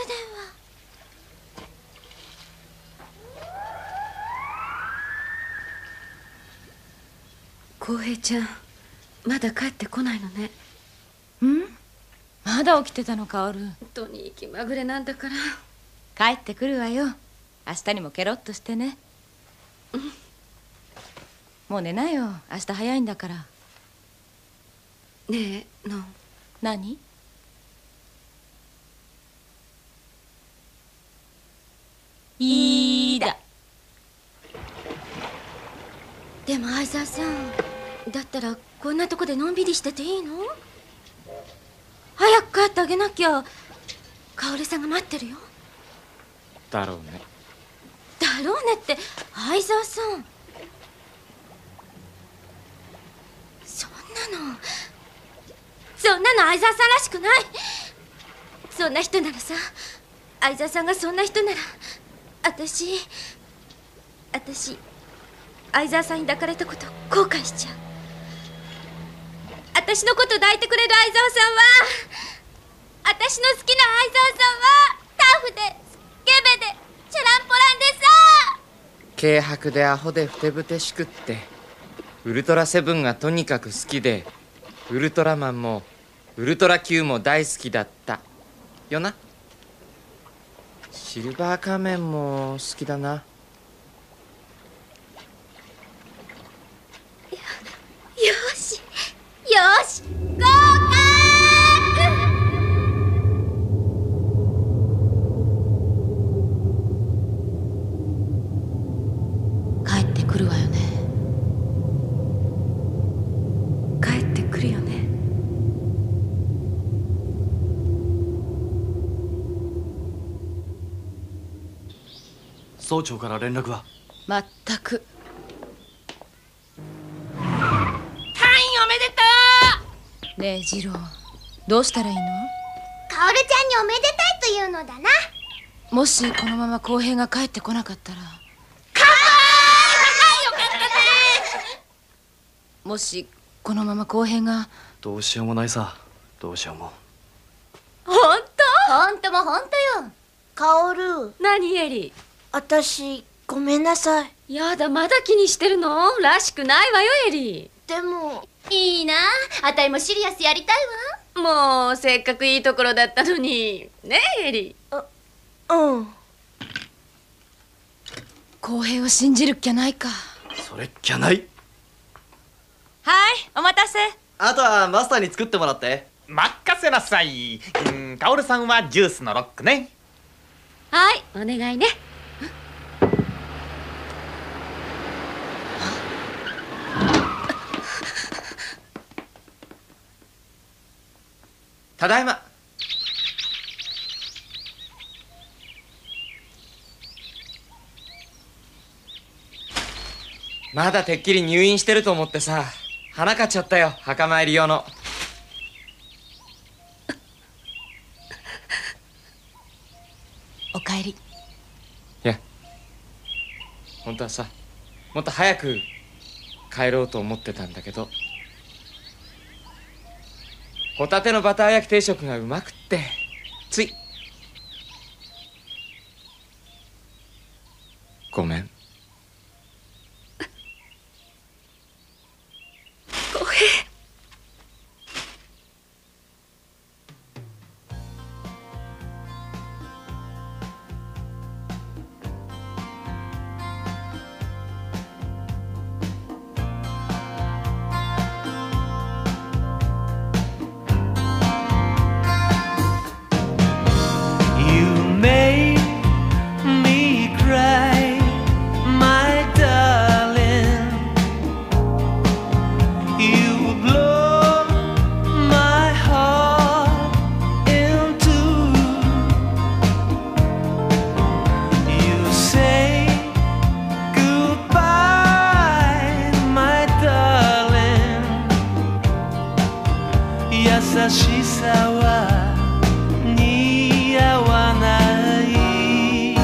浩平ちゃんまだ帰ってこないのね。 ん？まだ起きてたの薫。 とに気まぐれなんだから。 帰ってくるわよ。明日にもケロッとしてね。 うん、 もう寝なよ、明日早いんだから。 ねえの。 何？いいだ。 でも相沢さん、だったらこんなとこでのんびりしてていいの？早く帰ってあげなきゃ。薫さんが待ってるよ。 だろうね。 だろうねって相沢さん。そんなのそんなの相沢さんらしくない。そんな人ならさ、相沢さんがそんな人なら私私相沢さんに抱かれたこと後悔しちゃう。私のこと抱いてくれる相沢さんは、私の好きな相沢さんはタフでスケベでチャランポランでさ、 軽薄でアホでふてぶてしくって、ウルトラセブンがとにかく好きで、ウルトラマンもウルトラ Q も大好きだったよな。シルバー仮面も好きだな。 よしよし合格。 帰ってくるわよね。 帰ってくるよね。 総長から連絡は？ まったく。 おめでとう。ねえ次郎、どうしたらいいの？ 薫ちゃんにおめでたいというのだな。 もしこのまま浩平が帰ってこなかったら。 かわいい、よかったね。 もしこのまま浩平が。 どうしようもないさ、どうしようも。 本当？本当も本当よ。薫。 何エリ？ 私ごめんなさい。 やだ、まだ気にしてるの？らしくないわよエリ。 でもいいな、あたいもシリアスやりたいわ。もうせっかくいいところだったのにねえエリ。 あ、うん。 浩平を信じるっきゃないか。 それっきゃない。 はい、お待たせ。 あとはマスターに作ってもらって。 任せなさい。うん、カオルさんはジュースのロックね。 はい、お願いね。 ただいま。まだてっきり入院してると思ってさ、花買っちゃったよ、墓参り用の。 おかえり。 いや、本当はさ、もっと早く帰ろうと思ってたんだけど、 ホタテのバター焼き定食がうまくってつい。ごめん。 浩平。 優しさは似合わない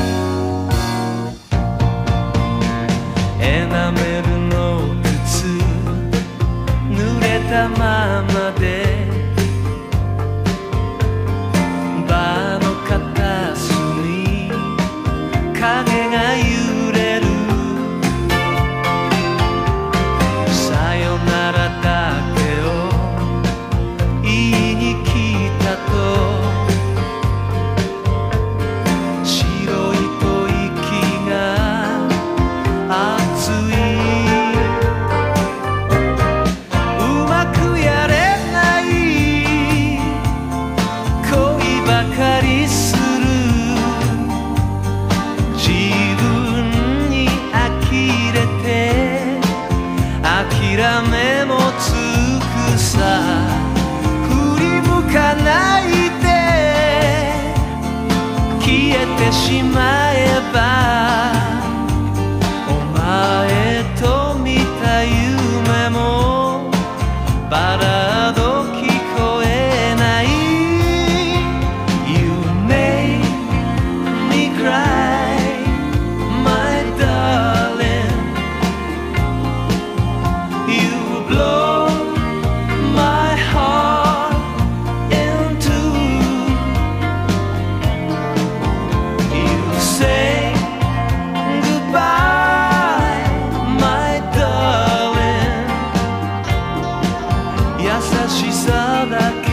エナメルの靴濡れたままでバーの片隅影が揺れるさよならだけを言いに来たと白い吐息が熱いうまくやれない恋ばかりする自分に呆れて諦めもつくさ浮かないで消えてしまえばお前と見た夢もバラード聞こえない You make me cry my darling You blow my heart Say goodbye, my darling 優しさだけ